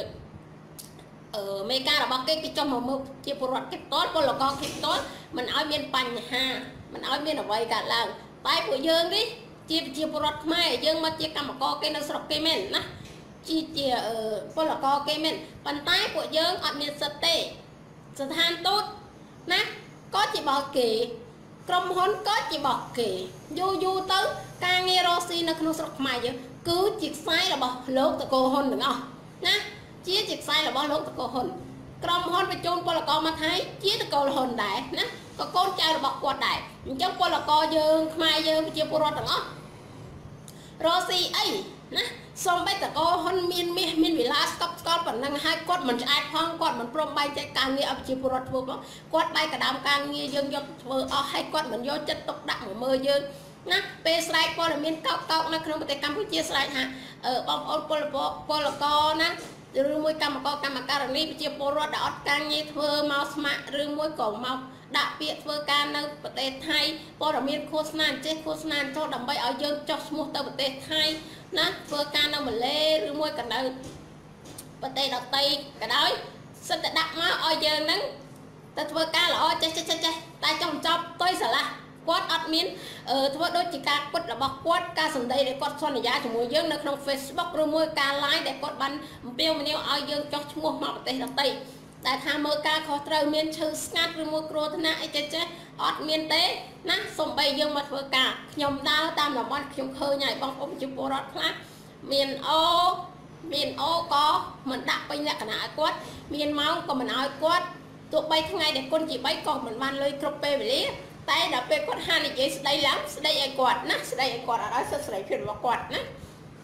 [SPEAKER 1] មេការរបស់គេចុះមកមើលជាពលរដ្ឋគេផ្ទាល់ពលករគេផ្ទាល់មិនឲ្យមានបញ្ហាមិនឲ្យមានអ្វីកើតឡើងតែពួកយើងនេះជាពលរដ្ឋខ្មែរយើងមកជាកម្មករគេនៅស្រុកគេមែនណាជាពលករគេមែនប៉ុន្តែពួកយើងអត់មានសិទ្ធិទេស្ថានទូតណាក៏ជារបស់គេក្រុមហ៊ុនក៏ជារបស់គេយូរទៅការងាររកស៊ីនៅក្នុងស្រុកខ្មែរយើងគឺជាខ្សែរបស់លោកតកូហ៊ុនទាំងអស់ណាជាខ្សែរបស់លោកតកូហ៊ុនក្រុមហ៊ុនបញ្ជូនពលករមកថៃជាតកូហ៊ុនដែរណាក៏កូនចៅរបស់គាត់ដែរអញ្ចឹងពលករយើងខ្មែរយើងជាពលរដ្ឋទាំងអស់រកស៊ីអីណាសូម្បីតកូហ៊ុនមានមាសមានវិឡាស្កប់ស្កល់ប៉ុណ្ណឹងហើយគាត់មិនឆ្អែតផងគាត់មិនព្រមបែងចែកការងារឲ្យប្រជាពលរដ្ឋធ្វើផងគាត់បែកកណ្ដាលការងារយើងយកធ្វើអស់ហើយគាត់មិនយកចិត្តទុកដាក់មកមើលយើងណាពេលស្រែកព័ត៌មានកោកនៅក្នុងប្រទេសកម្ពុជាស្រែកថាបងប្អូនពលករណាឬមួយកម្មការនីប្រជាពលរដ្ឋដែលអត់ការងារធ្វើមកស្ម័គ្រឬមួយក៏មកដាក់ពាក្យធ្វើការនៅប្រទេសថៃព័ត៌មានឃោសនាឃោសនាចូលដើម្បីឲ្យយើងចុះឈ្មោះទៅប្រទេសថៃណាធ្វើការនៅម៉ាឡេឬមួយក៏នៅប្រទេសដទៃក៏ដោយសិតតែដាក់មកឲ្យយើងហ្នឹងទៅធ្វើការល្អចេះតែចង់ចប់ទុយស្រឡះគាត់អត់មានធ្វើដូចជាការពិតរបស់គាត់ការសម្ដីដែលគាត់សន្យាជាមួយយើងនៅក្នុង Facebook ឬមួយការ live ដែលគាត់បានអំពាវនាវឲ្យយើងចុះឈ្មោះមកប្រទេសដទៃដែលថាមើលការខុសត្រូវមានឈឺស្ងាត់ឬមួយគ្រោះថ្នាក់អីចេះអត់មានទេណាសំបីយើងមកធ្វើការខ្ញុំដើរតាមតំបន់ខ្ញុំឃើញហើយបងប្អូនជាពលរដ្ឋខ្លះមានអូក៏មិនដាក់ពេញលក្ខណៈឲ្យគាត់មានម៉ោងក៏មិនឲ្យគាត់ទោះបីថ្ងៃដែលគុណជា3ក៏មិនបានលុយគ្រប់ពេលវេលាតែដល់ពេលគាត់ហានិយាយស្ដីឡើងស្ដីឲ្យគាត់ណាស្ដីឲ្យគាត់អត់ឲ្យសិទ្ធិសេរីភាពរបស់គាត់ណា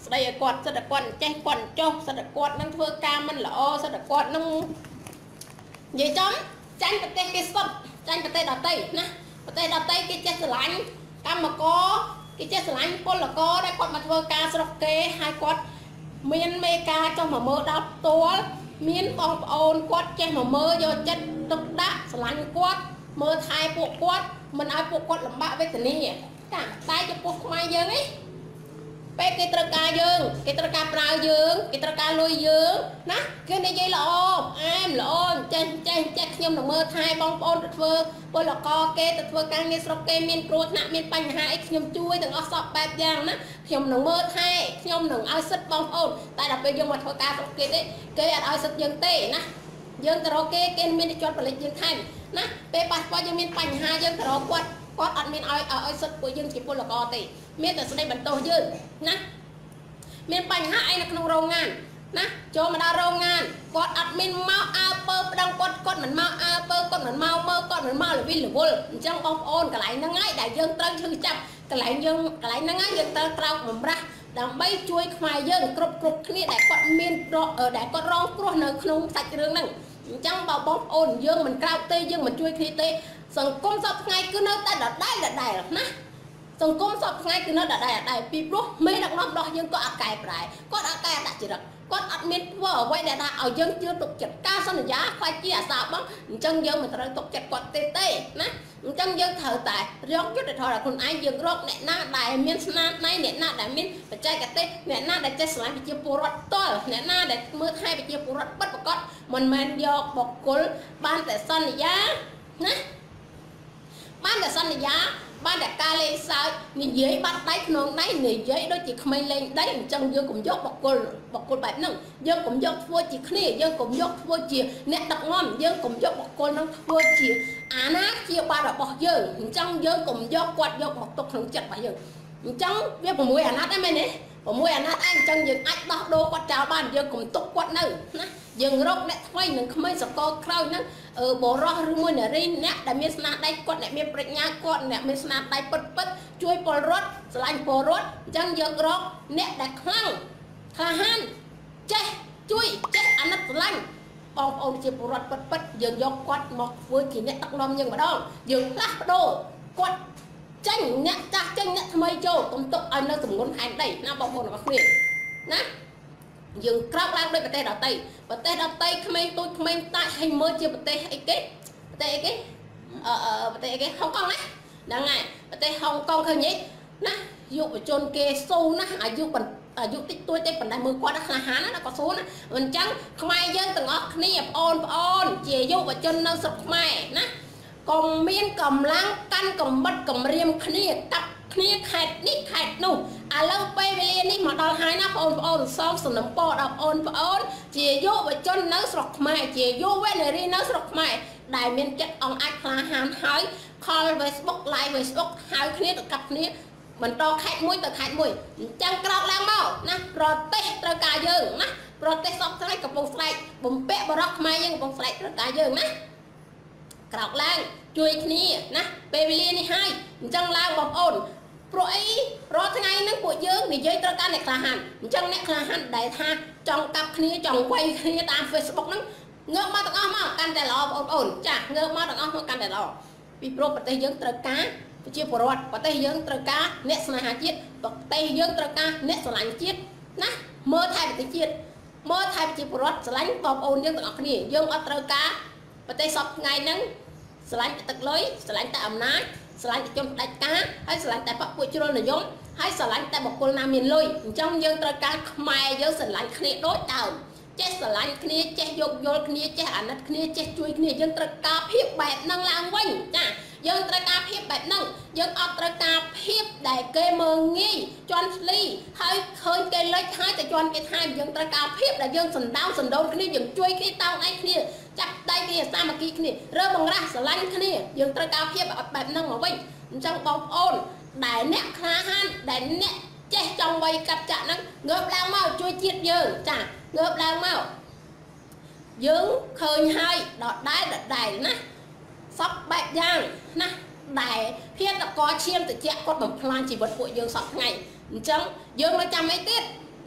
[SPEAKER 2] ស្ដីឲ្យគាត់សិតតែគាត់ចេះគាត់ចុះសិតតែគាត់នឹងធ្វើការមិនល្អសិតតែគាត់នឹងនិយាយចំចាញ់ប្រទេសគេសុទ្ធចាញ់ប្រទេសដទៃណាប្រទេសដទៃគេចេះស្រឡាញ់កម្មករគេចេះស្រឡាញ់ពលករដែលគាត់មកធ្វើការស្រុកគេហើយគាត់មានមេការចុះមកមើលដល់ផ្ទាល់មានបងប្អូនគាត់ចេះមកមើលយកចិត្តទុកដាក់ស្រឡាញ់គាត់មើលថែពួកគាត់មិនឲ្យពួកគាត់លំបាកវេទនាចាតែចំពោះខ្មែរយើងឯងពេលគេត្រូវការយើងគេត្រូវការប្រើយើងគេត្រូវការលុយយើងណាគេនិយាយល្អអែមល្អចេះខ្ញុំនឹងមើលថែបងប្អូនទៅធ្វើពលករគេទៅធ្វើការងារស្រុកគេមានគ្រោះថ្នាក់មានបញ្ហាអីខ្ញុំជួយទាំងអស់សពបែបយ៉ាងណាខ្ញុំនឹងមើលថែខ្ញុំនឹងឲ្យសិទ្ធបងប្អូនតែដល់ពេលយើងមកធ្វើការស្រុកគេទេគេអត់ឲ្យសិទ្ធយើងទេណាយើងទៅរកគេមានតែជាប់បលិចយើងថែមណាពេលប៉ះពាល់យើងមានបញ្ហាយើងទៅរកគាត់អត់មានឲ្យសិទ្ធពួកយើងជាពលករទេមានតែស្ដីបន្ទោសយើងណាមានបញ្ហាអីនៅក្នុងโรงงานណាចូលមកដល់โรงงานគាត់អត់មានមកអើពើប្តឹងគាត់មិនមកអើពើគាត់មិនមកមើលគាត់មិនមកលវិលវល់អញ្ចឹងបងប្អូនកន្លែងហ្នឹងហើយដែលយើងត្រូវឈឺចាប់កន្លែងហ្នឹងហើយយើងត្រូវក្រោកបំរាស់ដើម្បីជួយខ្មែរយើងគ្រប់គ្នាដែលគាត់មានដែលគាត់រងគ្រោះនៅក្នុងសាច់រឿងហ្នឹងអញ្ចឹងបងប្អូនយើងមិនក្រោកទេយើងមិនជួយគ្នាទេសង្គមសពថ្ងៃគឺនៅតែដដែលណាសង្គមសពថ្ងៃគឺនៅដដែលពីព្រោះមេដឹកនាំរបស់យើងក៏អត់កែប្រែគាត់អត់កែដាក់ចរិតគាត់អត់មានធ្វើអ្វីដែលថាឲ្យយើងជឿទុកចិត្តការសន្យាខ្លាចជាអាសាបងអញ្ចឹងយើងមិនត្រូវទុកចិត្តគាត់ទេណាអញ្ចឹងយើងត្រូវតែរកយុទ្ធធម៌ដល់ខ្លួនឯងយើងរកអ្នកណាដែលមានស្នាដៃអ្នកណាដែលមានបច្ចេកទេសអ្នកណាដែលចេះស្រឡាញ់ប្រជាពលរដ្ឋតល់អ្នកណាដែលមើលថែប្រជាពលរដ្ឋពិតប្រាកដមិនមែនយកបុគ្គលបានតែសន្យាណាបានតែសន្យាបានតែការលេងសើចនិយាយបាត់ដៃក្នុងដៃនិយាយដូចជាក្មេងលេងដៃអញ្ចឹងយើងកុំយកបុគ្គលបែបហ្នឹងយើងកុំយកធ្វើជាគ្នាយើងកុំយកធ្វើជាអ្នកដឹកនាំយើងកុំយកបុគ្គលហ្នឹងធ្វើជាអាណាជាបាតរបស់យើងអញ្ចឹងយើងកុំយកគាត់យកមកទុកក្នុងចិត្តរបស់យើងអញ្ចឹងវា6អាណត្តិហ្នឹងមែនទេ6អាណត្តិឯងអញ្ចឹងយើងអាចដោះដូរគាត់ចោលបានយើងកុំទុកគាត់នៅណាយើងរកអ្នកថ្មីនឹងក្មេងសកលក្រោយហ្នឹងបរោះឬមួយនារីអ្នកដែលមានស្នាដៃគាត់អ្នកមានប្រាជ្ញាគាត់អ្នកមានស្នាដៃពិតជួយពលរដ្ឋស្រឡាញ់ពលរដ្ឋអញ្ចឹងយើងរកអ្នកដែលខ្លាំងក្លាហានចេះជួយចេះអាណិតស្រឡាញ់បងប្អូនជាពលរដ្ឋពិតយើងយកគាត់មកធ្វើជាអ្នកដឹកនាំយើងម្ដងយើងផ្លាស់ប្ដូរគាត់ចេញអ្នកចាស់ចេញអ្នកថ្មីចូលកុំទុកឲ្យនៅទម្ងន់ហែនដីណាបងប្អូនរបស់គ្នាណាយើងក្រោកឡើងដោយប្រទេសដទៃក្មេងទូចក្មេងតាច់ឲ្យមើលជាប្រទេសអីគេប្រទេសអីគេហុងកុងណាហ្នឹងហើយប្រទេសហុងកុងឃើញទេណាយុវជនគេស៊ូណាអាយុតិចតួចទេប៉ុន្តែមើលគាត់ក្លាហានណាគាត់ស៊ូណាអញ្ចឹងខ្មែរយើងទាំងអស់គ្នាបងប្អូនជាយុវជននៅស្រុកខ្មែរណាកុំមានកម្លាំងកាន់កំបិតគម្រាមគ្នាកាប់គ្នាខេតនេះខេតនោះឥឡូវពេលវេលានេះមកដល់ហើយណាបងប្អូនសូមសំណពរដល់បងប្អូនជាយុវជននៅស្រុកខ្មែរជាយុវនារីនៅស្រុកខ្មែរដែលមានចិត្តអង្អាចក្លាហានហើយខល Facebook live Facebook ហៅគ្នាទៅកាប់គ្នាបន្តខេតមួយទៅខេតមួយអញ្ចឹងក្រោកឡើងមកណាប្រទេសត្រូវការយើងណាប្រទេសសពថ្ងៃកំពុងស្រែកបំពាក់បរោះខ្មែរយើងកំពុងស្រែកត្រូវការយើងណាក្រោកឡើងជួយគ្នាណាពេលវេលានេះហើយអញ្ចឹងឡើងបងប្អូនព្រោះអីរាល់ថ្ងៃហ្នឹងពួកយើងនិយាយត្រូវការអ្នកក្លាហានអញ្ចឹងអ្នកក្លាហានដែលថាចង់កាប់គ្នាចង់វាយគ្នាតាម Facebook ហ្នឹងងើបមកទាំងអស់មកកាន់តែល្អបងប្អូនចាងើបមកទាំងអស់មកកាន់តែល្អពីព្រោះប្រទេសយើងត្រូវការប្រជាពលរដ្ឋប្រទេសយើងត្រូវការអ្នកស្នេហាជាតិប្រទេសយើងត្រូវការអ្នកស្រឡាញ់ជាតិណាមើលថែប្រទេសជាតិមើលថែប្រជាពលរដ្ឋស្រឡាញ់បងប្អូនយើងទាំងអស់គ្នាយើងអត់ត្រូវការប្រទេសសពថ្ងៃហ្នឹងស្រឡាញ់តែទឹកលុយស្រឡាញ់តែអំណាចស្រឡាញ់តែជនផ្ដាច់ការហើយស្រឡាញ់តែបពុជ្រុលនិយមហើយស្រឡាញ់តែបុគ្គលណាមានលុយអញ្ចឹងយើងត្រូវការខ្មែរយើងស្រឡាញ់គ្នាដូចដើមចេះស្រឡាញ់គ្នាចេះយោគយល់គ្នាចេះអាណិតគ្នាចេះជួយគ្នាយើងត្រូវការភាពបែបហ្នឹងឡើងវិញចាយើងត្រូវការភាពបែបហ្នឹងយើងអត់ត្រូវការភាពដែលគេមើងងាយជន់ស្លីហើយឃើញគេលិចហើយតែជន់គេថែមយើងត្រូវការភាពដែលយើងសណ្ដោសណ្ដូនគ្នាយើងជួយគ្នាតោងឯគ្នាចាប់ដៃគ្នាសាមគ្គីគ្នារើបង្រាស់ស្រឡាញ់គ្នាយើងត្រូវការភាពបែបហ្នឹងមកវិញអញ្ចឹងបងប្អូនដែលអ្នកក្លាហានដែលអ្នកចេះចង់វាយកាត់ចាក់ហ្នឹងងើបឡើងមកជួយជាតិយើងចាងើបឡើងមកយើងឃើញហើយដដែលណាសពបែបយ៉ាងណាដែលភេទតកឈាមតិចគាត់បំផ្លាញជីវិតពួកយើងសពថ្ងៃអញ្ចឹងយើងនៅចាំអីទៀត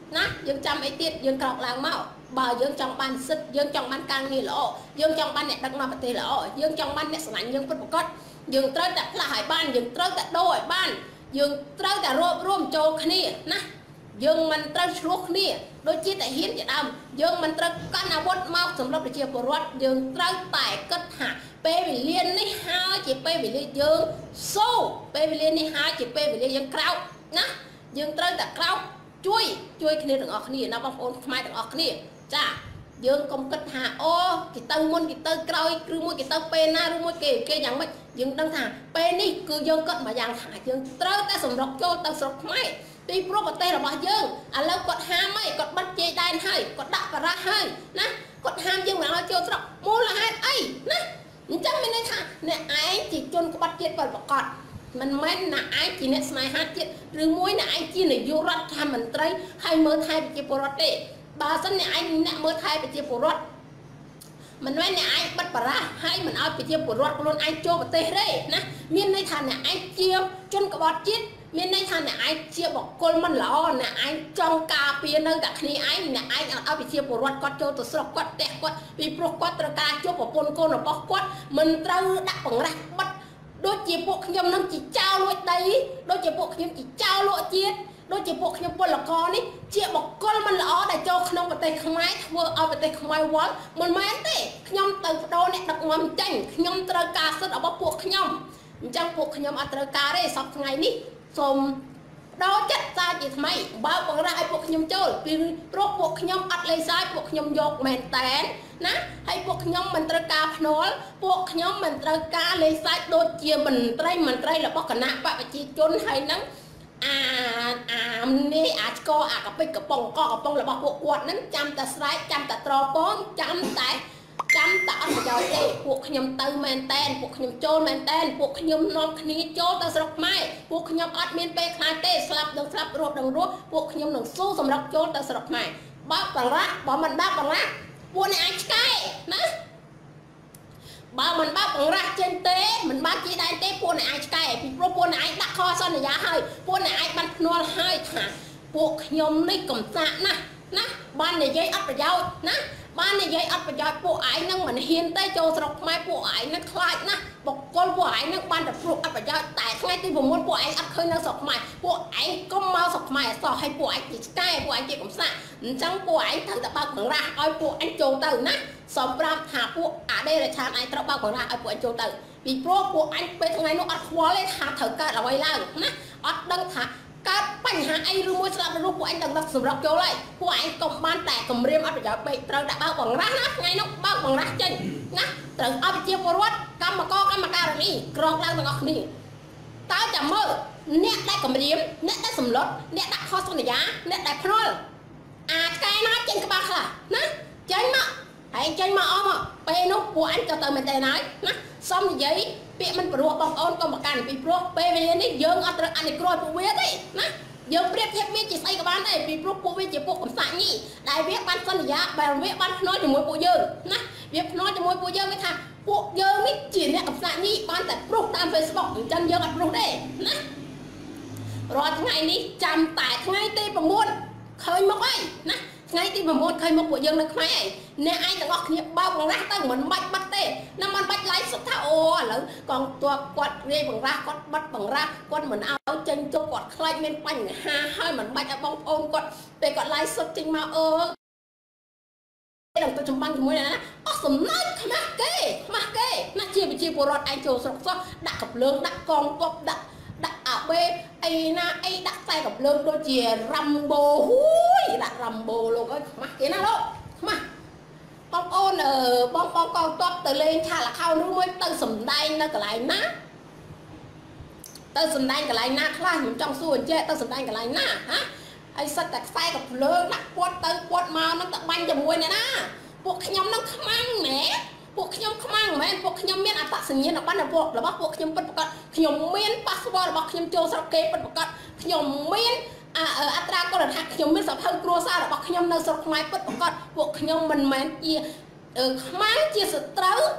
[SPEAKER 2] ណាយើងចាំអីទៀតយើងក្រោកឡើងមកបើយើងចង់បានសិទ្ធយើងចង់បានការងារល្អយើងចង់បានអ្នកដឹកនាំប្រទេសល្អយើងចង់បានអ្នកស្រឡាញ់យើងពិតប្រាកដយើងត្រូវតែផ្លាស់ឲ្យបានយើងត្រូវតែដូរឲ្យបានយើងត្រូវតែរួមចូលគ្នាណាយើងមិនត្រូវឆ្លោះគ្នាដូចជាតែហ៊ានជាដើមយើងមិនត្រូវកាន់អាវុធមកសម្រាប់ប្រជាពលរដ្ឋយើងត្រូវតែគិតថាពេលវេលានេះហើយជាពេលវេលាយើងសូពេលវេលានេះហើយជាពេលវេលាយើងក្រោកណាយើងត្រូវតែក្រោកជួយគ្នាទាំងអស់គ្នាណាបងប្អូនខ្មែរទាំងអស់គ្នាចាយើងកុំគិតថាអូគេទៅមុនគេទៅក្រោយឬមួយគេទៅពេលណាឬមួយគេយ៉ាងម៉េចយើងដឹងថាពេលនេះគឺយើងគិតមកយ៉ាងថាយើងត្រូវតែសម្រុកចូលទៅស្រុកខ្មែរទីព្រោះប្រទេសរបស់យើងឥឡូវគាត់ហាមហើយគាត់បិទជ័យដែនហើយគាត់ដាក់បារះហើយណាគាត់ហាមយើងមិនឲ្យចូលស្រុកមូលហេតុអីណាអញ្ចឹងមានន័យថាអ្នកឯងជាជនក្បត់ជាតិពិតប្រាកដមិនមែនអ្នកឯងជាអ្នកស្នេហាជាតិឬមួយអ្នកឯងជានាយករដ្ឋមន្ត្រីហើយមើលថែប្រជាពលរដ្ឋទេបើសិនអ្នកឯងអ្នកមើលថែប្រជាពលរដ្ឋមិនមែនអ្នកឯងបិទបារះហើយមិនឲ្យប្រជាពលរដ្ឋខ្លួនឯងចូលប្រទេសទេណាមានន័យថាអ្នកឯងជាជនក្បត់ជាតិមានន័យថាអ្នកឯងជាបុគ្គលមិនល្អអ្នកឯងចង់ការពារនៅតែគ្នាឯងអ្នកឯងអត់ឲ្យប្រជាពលរដ្ឋគាត់ចូលទៅស្រុកគាត់ផ្ទះគាត់ពីព្រោះគាត់ត្រូវការជួបប្រពន្ធកូនរបស់គាត់មិនត្រូវដាក់បង្រាស់បិទដូចជាពួកខ្ញុំនឹងជាចោលលួចដីដូចជាពួកខ្ញុំជាចោលលក់ជាតិដូចជាពួកខ្ញុំពលករនេះជាបុគ្គលមិនល្អដែលចូលក្នុងប្រទេសខ្មែរធ្វើឲ្យប្រទេសខ្មែរវល់មិនមែនទេខ្ញុំទៅបដូរអ្នកដឹកនាំចេញខ្ញុំត្រូវការសិទ្ធិរបស់ពួកខ្ញុំអញ្ចឹងពួកខ្ញុំអត់ត្រូវការទេសប្តាហ៍ថ្ងៃនេះសូមដោចិត្តសារជាថ្មីបើបង្រាស់ឲ្យពួកខ្ញុំចូលពីព្រោះពួកខ្ញុំអត់លេងសើចពួកខ្ញុំយកមែនតែនណាហើយពួកខ្ញុំមិនត្រូវការភ្នាល់ពួកខ្ញុំមិនត្រូវការលេងសើចដូចជាមន្ត្រីរបស់គណៈបកប្រជាជនហើយនឹងនេះអាចកអាកពិចកំប៉ុងរបស់ពួកគាត់ហ្នឹងចាំតែស្រែកចាំតែត្រពងចាំតែអត់ប្រយោជន៍ទេពួកខ្ញុំទៅមែនតែនពួកខ្ញុំចូលមែនតែនពួកខ្ញុំនាំគ្នាចូលទៅស្រុកខ្មែរពួកខ្ញុំអត់មានពេលខ្លាចទេស្លាប់នឹងស្លាប់រស់នឹងរស់ពួកខ្ញុំនឹងស៊ូសម្រាប់ចូលទៅស្រុកខ្មែរបើបង្រាស់បើមិនបើបង្រាស់ពួកអ្នកអាចឆ្កែណាបើមិនបើបង្រាស់ចេញទេមិនបើជាដែនទេពួកអ្នកអាចឆ្កែពីព្រោះពួកអ្នកឯងដាក់ខសន្យាហើយពួកអ្នកឯងបានភ្នាល់ហើយថាពួកខ្ញុំនេះកំសាកណាបាននិយាយអត់ប្រយោជន៍ណាបាននិយាយអត់ប្រយោជន៍ពួកឯងនឹងមិនហ៊ានទេចូលស្រុកខ្មែរពួកឯងនឹងខ្លាចណាបុគ្គលពួកឯងនឹងបានតែព្រោះអត់ប្រយោជន៍តែថ្ងៃទី6ពួកឯងអត់ឃើញនៅស្រុកខ្មែរពួកឯងកុំមកស្រុកខ្មែរអសោះឲ្យពួកឯងជាឆ្កែពួកឯងជាកំសាកអញ្ចឹងពួកឯងត្រូវតែបើកបង្រាស់ឲ្យពួកឯងចូលទៅណាសម្រាប់ថាពួកអដេរឆានឯងត្រូវបើកបង្រាស់ឲ្យពួកឯងចូលទៅពីព្រោះពួកឯងពេលថ្ងៃនោះអត់ខ្វល់ទេថាត្រូវកើតអ្វីឡើងណាអត់ដឹងថាកើតបញ្ហាអីឬមួយស្លាប់ឬពួកឯងដឹងសម្រាប់ចូលហើយពួកឯងកុំបានតែគម្រាមអត់ប្រយោជន៍ពេកត្រូវតែបើកបង្រាស់ណាថ្ងៃនោះបើកបង្រាស់ចេញណាត្រូវឲ្យប្រជាពលរដ្ឋកម្មការនីក្រងឡើងទាំងអស់គ្នាតើចាំមើលអ្នកដែលគម្រាមអ្នកដែលសម្លុតអ្នកដាក់ខុសសន្យាអ្នកដែលភ្នាល់ឆ្កែណាចេញក្បាលខ្លះណាចេញមកហើយចេញមកអស់មកពេលនោះពួកអញក៏ទៅមែនទេហើយណាសុំនិយាយពាក្យមិនព្រោះបងប្អូនកុំប្រកាន់ពីព្រោះពេលវេលានេះយើងអត់ត្រូវអនុគ្រោះពួកវាទេណាយើងប្រៀបធៀបវាជាស្អីក៏បានដែរពីព្រោះពួកវាជាពួកកំសាកញីដែលវាបានសន្យាបែរវាបានភ្នាល់ជាមួយពួកយើងណាវាភ្នាល់ជាមួយពួកយើងគេថាពួកយើងនេះជាអ្នកកំសាកញីបានតែប្រុសតាម Facebook អញ្ចឹងយើងអត់ប្រុសទេណារាល់ថ្ងៃនេះចាំតែថ្ងៃទី9ឃើញមកហើយណាថ្ងៃទី9ឃើញមកពួកយើងនៅខ្មែរឯងអ្នកឯងទាំងអស់គ្នាបើកបង្រាស់ទៅមិនបាច់បាត់ទេណាមិនបាច់ឡាយសុទ្ធថាអូឥឡូវកងទ័ពគាត់រាយបង្រាស់គាត់បាត់បង្រាស់គាត់មិនឲ្យចេញទៅគាត់ខ្លាចមានបញ្ហាហើយមិនបាច់ឲ្យបងប្អូនគាត់ពេលគាត់ឡាយសុទ្ធចេញមកដល់ទៅចម្បាំងជាមួយណាអស់សំណើចខ្មាស់គេណាជាវិជាពលរដ្ឋឯងចូលស្រុកសោះដាក់កភ្លើងដាក់កងទ័ពដាក់អាបេអីណាអីដាក់តែកភ្លើងដូចជារ៉ាំបូហ៊ូយដាក់រ៉ាំបូលោកអើយខ្មាស់គេណាលោកខ្មាស់បងប្អូនបងកងទ័ពទៅលេងឆាលខោនោះមួយទៅសំដែងនៅកន្លែងណាទៅសំដែងកន្លែងណាខ្លះខ្ញុំចង់សួរអញ្ចេះទៅសំដែងកន្លែងណាហ៎ហើយសិតតែខ្សែកភ្លើងដាក់ពាត់ទៅពាត់មកនឹងទៅបាញ់ជាមួយអ្នកណាពួកខ្ញុំនឹងខ្មាំងណែពួកខ្ញុំខ្មាំងមែនពួកខ្ញុំមានអត្តសញ្ញាណប័ណ្ណរបស់ពួកខ្ញុំពិតប្រាកដខ្ញុំមានប៉ាសពតរបស់ខ្ញុំចូលស្រុកគេពិតប្រាកដខ្ញុំមានអត្រាកូដថាខ្ញុំមានសភៅគ្រួសាររបស់ខ្ញុំនៅស្រុកខ្មែរពិតប្រាកដពួកខ្ញុំមិនមែនជាខ្មាំងជាសត្រូវ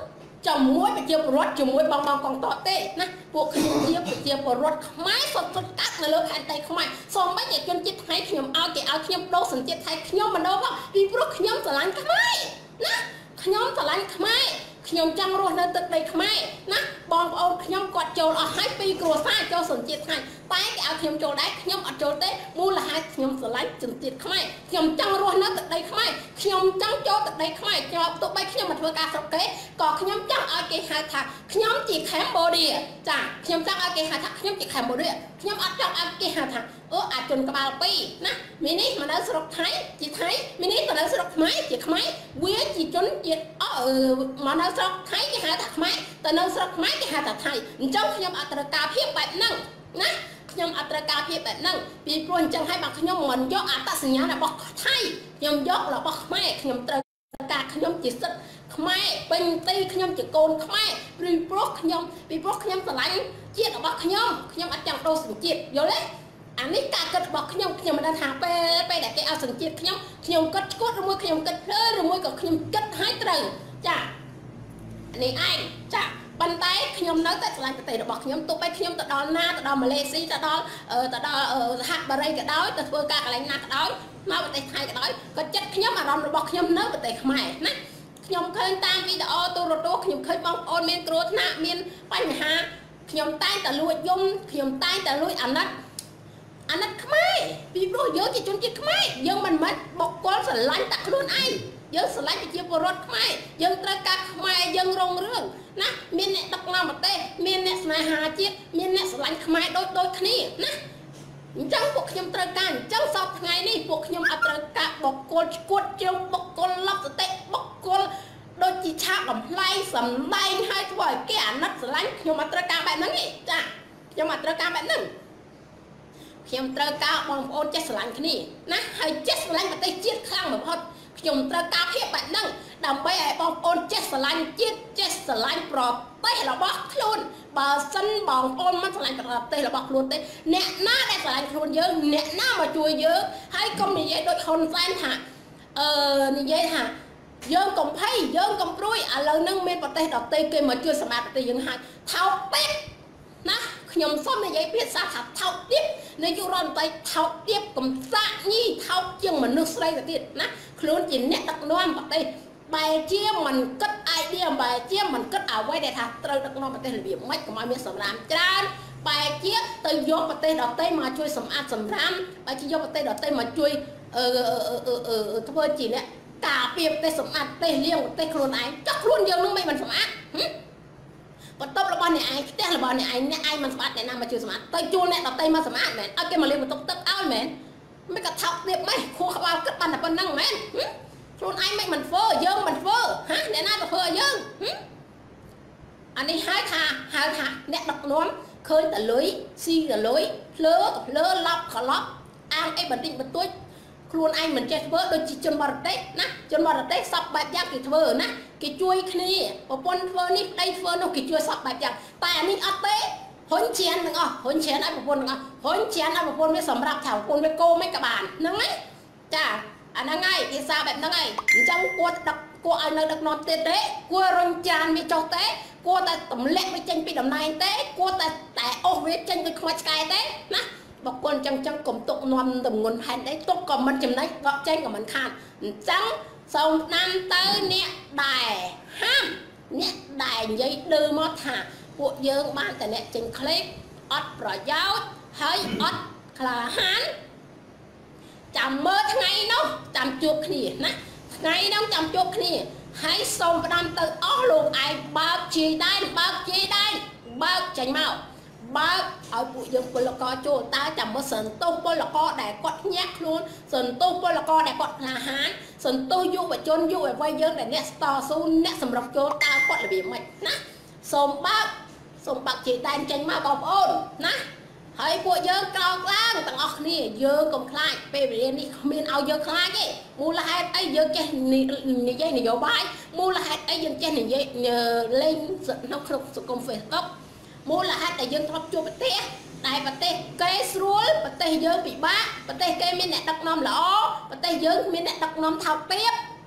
[SPEAKER 2] ចាំមួយប្រជាពលរដ្ឋជាមួយបងកងតតទេណាពួកខ្ញុំជាប្រជាពលរដ្ឋខ្មែរសុទ្ធកាត់នៅលើផែនដីខ្មែរសូម្បីតែជនជាតិថៃខ្ញុំឲ្យគេឲ្យខ្ញុំដូរសញ្ជាតិថៃខ្ញុំមិនដូរផងពីព្រោះខ្ញុំស្រឡាញ់ខ្មែរណាខ្ញុំស្រឡាញ់ខ្មែរខ្ញុំចង់រស់នៅទឹកដីខ្មែរណាបងប្អូនខ្ញុំគាត់ចូលអស់ហើយពីគ្រួសារចូលសញ្ជាតិថៃតែគេឲ្យខ្ញុំចូលដែរខ្ញុំអត់ចូលទេមូលហេតុខ្ញុំស្រឡាញ់សញ្ជាតិខ្មែរខ្ញុំចង់រស់នៅទឹកដីខ្មែរខ្ញុំចង់ចូលទឹកដីខ្មែរទោះបីខ្ញុំមកធ្វើការស្រុកគេក៏ខ្ញុំចង់ឲ្យគេហៅថាខ្ញុំជាកម្ពុជាចាខ្ញុំចង់ឲ្យគេហៅថាខ្ញុំជាកម្ពុជាខ្ញុំអត់ចង់ឲ្យគេហៅថាអូអាជនក្បាលពីរណាមីនេះមកនៅស្រុកថៃជាថៃមីនេះទៅនៅស្រុកខ្មែរជាខ្មែរវាជាជនជាតិមកនៅស្រុកថៃគេហៅថាខ្មែរទៅនៅស្រុកខ្មែរគេហៅថាថៃអញ្ចឹងខ្ញុំអត់ត្រូវការភាពបែបហ្នឹងណាខ្ញុំអត់ត្រូវការភាពបែបហ្នឹងពីព្រោះអញ្ចឹងហើយបើខ្ញុំមិនយកអត្តសញ្ញាណរបស់ថៃខ្ញុំយករបស់ខ្មែរខ្ញុំត្រូវការខ្ញុំជាសិទ្ធិខ្មែរពេញទីខ្ញុំជាកូនខ្មែរពីព្រោះខ្ញុំស្រឡាញ់ជាតិរបស់ខ្ញុំអត់ចង់ដូរសញ្ជាតិយល់ទេអានេះការគិតរបស់ខ្ញុំមិនដឹងថាពេលដែលគេឲ្យសញ្ជាតិខ្ញុំគិតឈួតឬមួយខ្ញុំគិតភ្លើឬមួយក៏ខ្ញុំគិតឲ្យត្រូវចានេះឯងចាប៉ុន្តែខ្ញុំនៅតែឆ្លាញ់ប្រទេសរបស់ខ្ញុំទោះបីខ្ញុំទៅដល់ណាទៅដល់ម៉ាឡេស៊ីទៅដល់សហបារីក៏ដោយទៅធ្វើការកន្លែងណាក៏ដោយមកប្រទេសថៃក៏ដោយក៏ចិត្តខ្ញុំអារម្មណ៍របស់ខ្ញុំនៅប្រទេសខ្មែរណាខ្ញុំឃើញតាមវីដេអូទូរទស្សន៍ខ្ញុំឃើញបងប្អូនមានគ្រោះថ្នាក់មានបញ្ហាខ្ញុំតែងតែលួចយំខ្ញុំតែងតែលួចអាណិតខ្មែរពីព្រោះយើងជាជនជាតិខ្មែរយើងមិនមែនបុគ្គលស្រឡាញ់តែខ្លួនឯងយើងស្រឡាញ់ប្រជាពលរដ្ឋខ្មែរយើងត្រូវការខ្មែរយើងរុងរឿងណាមានអ្នកដឹកនាំប្រទេសមានអ្នកស្នេហាជាតិមានអ្នកស្រឡាញ់ខ្មែរដូចគ្នាណាអញ្ចឹងពួកខ្ញុំត្រូវការអញ្ចឹងសពថ្ងៃនេះពួកខ្ញុំអត់ត្រូវការបុគ្គលឈួតជ្រុងបុគ្គលលប់សតិបុគ្គលដូចជាឆាកកំ pl ៃសម្ដែងឲ្យធ្វើឲ្យគេអាណិតស្រឡាញ់ខ្ញុំអត់ត្រូវការបែបហ្នឹងទេចាខ្ញុំអត់ត្រូវការបែបហ្នឹងខ្ញុំត្រូវការបងប្អូនចេះស្រឡាញ់គ្នាណាហើយចេះស្រឡាញ់ប្រទេសជាតិខ្លាំងបំផុតខ្ញុំត្រូវការភាពបែបហ្នឹងដើម្បីឲ្យបងប្អូនចេះស្រឡាញ់ជាតិចេះស្រឡាញ់ប្រទេសរបស់ខ្លួនបើសិនបងប្អូនមិនស្រឡាញ់ប្រទេសរបស់ខ្លួនទេអ្នកណាដែលស្រឡាញ់ខ្លួនយើងអ្នកណាមកជួយយើងហើយកុំនិយាយដូចហ៊ុនសែនថានិយាយថាយើងកុំភ័យយើងកុំព្រួយឥឡូវហ្នឹងមានប្រទេសដទៃគេមកជួយសម្បត្តិប្រទេសយើងហើយថោកពេកណាខ្ញុំសុំនិយាយភាសាថាថោកទៀតនាយករដ្ឋមន្ត្រីថោកទៀតកំសាកញីថោកជាងមនុស្សស្រីទៅទៀតណាខ្លួនជាអ្នកដឹកនាំប្រទេសបែរជាមិនគិត idea បែរជាមិនគិតអ្វីដែលថាត្រូវដឹកនាំប្រទេសរបៀបម៉េចកុំឲ្យមានសម្រាមច្រើនបែរជាទៅយកប្រទេសដទៃមកជួយសម្អាតសម្រាមបែរជាយកប្រទេសដទៃមកជួយធ្វើជាអ្នកការពារប្រទេសសម្អាតប្រទេសលៀងប្រទេសខ្លួនឯងចុះខ្លួនយើងនឹងមិនសម្អាតបន្ទប់របស់អ្នកឯងផ្ទះរបស់អ្នកឯងមិនសម្អាតអ្នកណាមកជួយសម្អាតទៅជួលអ្នកដទៃមកសម្អាតមែនឲ្យគេមកលាងបន្ទប់ទឹកឲ្យមែនមិនក៏ថោកទៀតម៉េចខួរក្បាលគិតបានតែប៉ុណ្្នឹងមែនខ្លួនឯងមិនធ្វើយើងមិនធ្វើអ្នកណាទៅធ្វើឲ្យយើងអានេះហៅថាអ្នកដឹកនាំឃើញតលុយស៊ីតលុយភ្លើឡប់ក្លប់អាងអីបន្តិចបន្តួចខ្លួនឯងមិនចេះធ្វើដូចជាជនបរទេសណាជនបរទេសសពបែបយ៉ាងគេធ្វើណាគេជួយគ្នាប្រពន្ធធ្វើនេះប្តីធ្វើនោះគេជួយសពបែបយ៉ាងតែអានេះអត់ទេហ៊ុនឈានទាំងអស់ហ៊ុនឈានឲ្យប្រពន្ធទាំងអស់ហ៊ុនឈានឲ្យប្រពន្ធវាសម្រាប់ថាប្រពន្ធវាគោមិនក៏បានហ្នឹងហើយចាអាហ្នឹងហើយភាសាបែបហ្នឹងហើយអញ្ចឹងគួរឲ្យនៅដឹកនាំទៀតទេគួររញចានវាចុះទេគួរតែទម្លាក់វាចេញពីតំណែងទេគួរតែអស់វាចេញពីខ្មោចឆ្កែទេណាបកគលអញ្ចឹងកុំទុកនាំតម្ងន់ផែនដីទុកក៏មិនចំណេញដកចេញក៏មិនខាតអញ្ចឹងសូមស្ដាំទៅអ្នកដែលហាមអ្នកដែលនិយាយឌឺមកថាពួកយើងបានតែអ្នកចេញคลิปអត់ប្រយោជន៍ហើយអត់ក្លាហានចាំមើលថ្ងៃនោះចាំជួបគ្នាណាថ្ងៃនោះចាំជួបគ្នាហើយសូមផ្ដាំទៅអស់លោកឯងបើកជាយដែនបើកចេញមកបើកឲ្យពួកយើងពលករចូលតើចាំមើលសន្ទុះពលករដែលគាត់ញាក់ខ្លួនសន្ទុះពលករដែលគាត់ក្លាហានសន្ទុះយុវជនយុវវ័យយើងដែលអ្នកស្តស៊ូអ្នកសម្រាប់ចូលតើគាត់របៀបម៉េចណាសូមបើកជាយដែនចេញមកបងប្អូនណាហើយពួកយើងក្រោកឡើងទាំងអស់គ្នាយើងកុំខ្លាចពេលវេលានេះគ្មានឲ្យយើងខ្លាចទេមូលហេតុអីយើងចេះនិយាយនយោបាយមូលហេតុអីយើងចេះនិយាយលេងនៅក្នុងសង្គម Facebook មូលហេតុដែលយើងធ្លាប់ជួបប្រទេសដែលប្រទេសគេស្រួលប្រទេសយើងពិបាកប្រទេសគេមានអ្នកដឹកនាំល្អប្រទេសយើងមានអ្នកដឹកនាំថោកទាប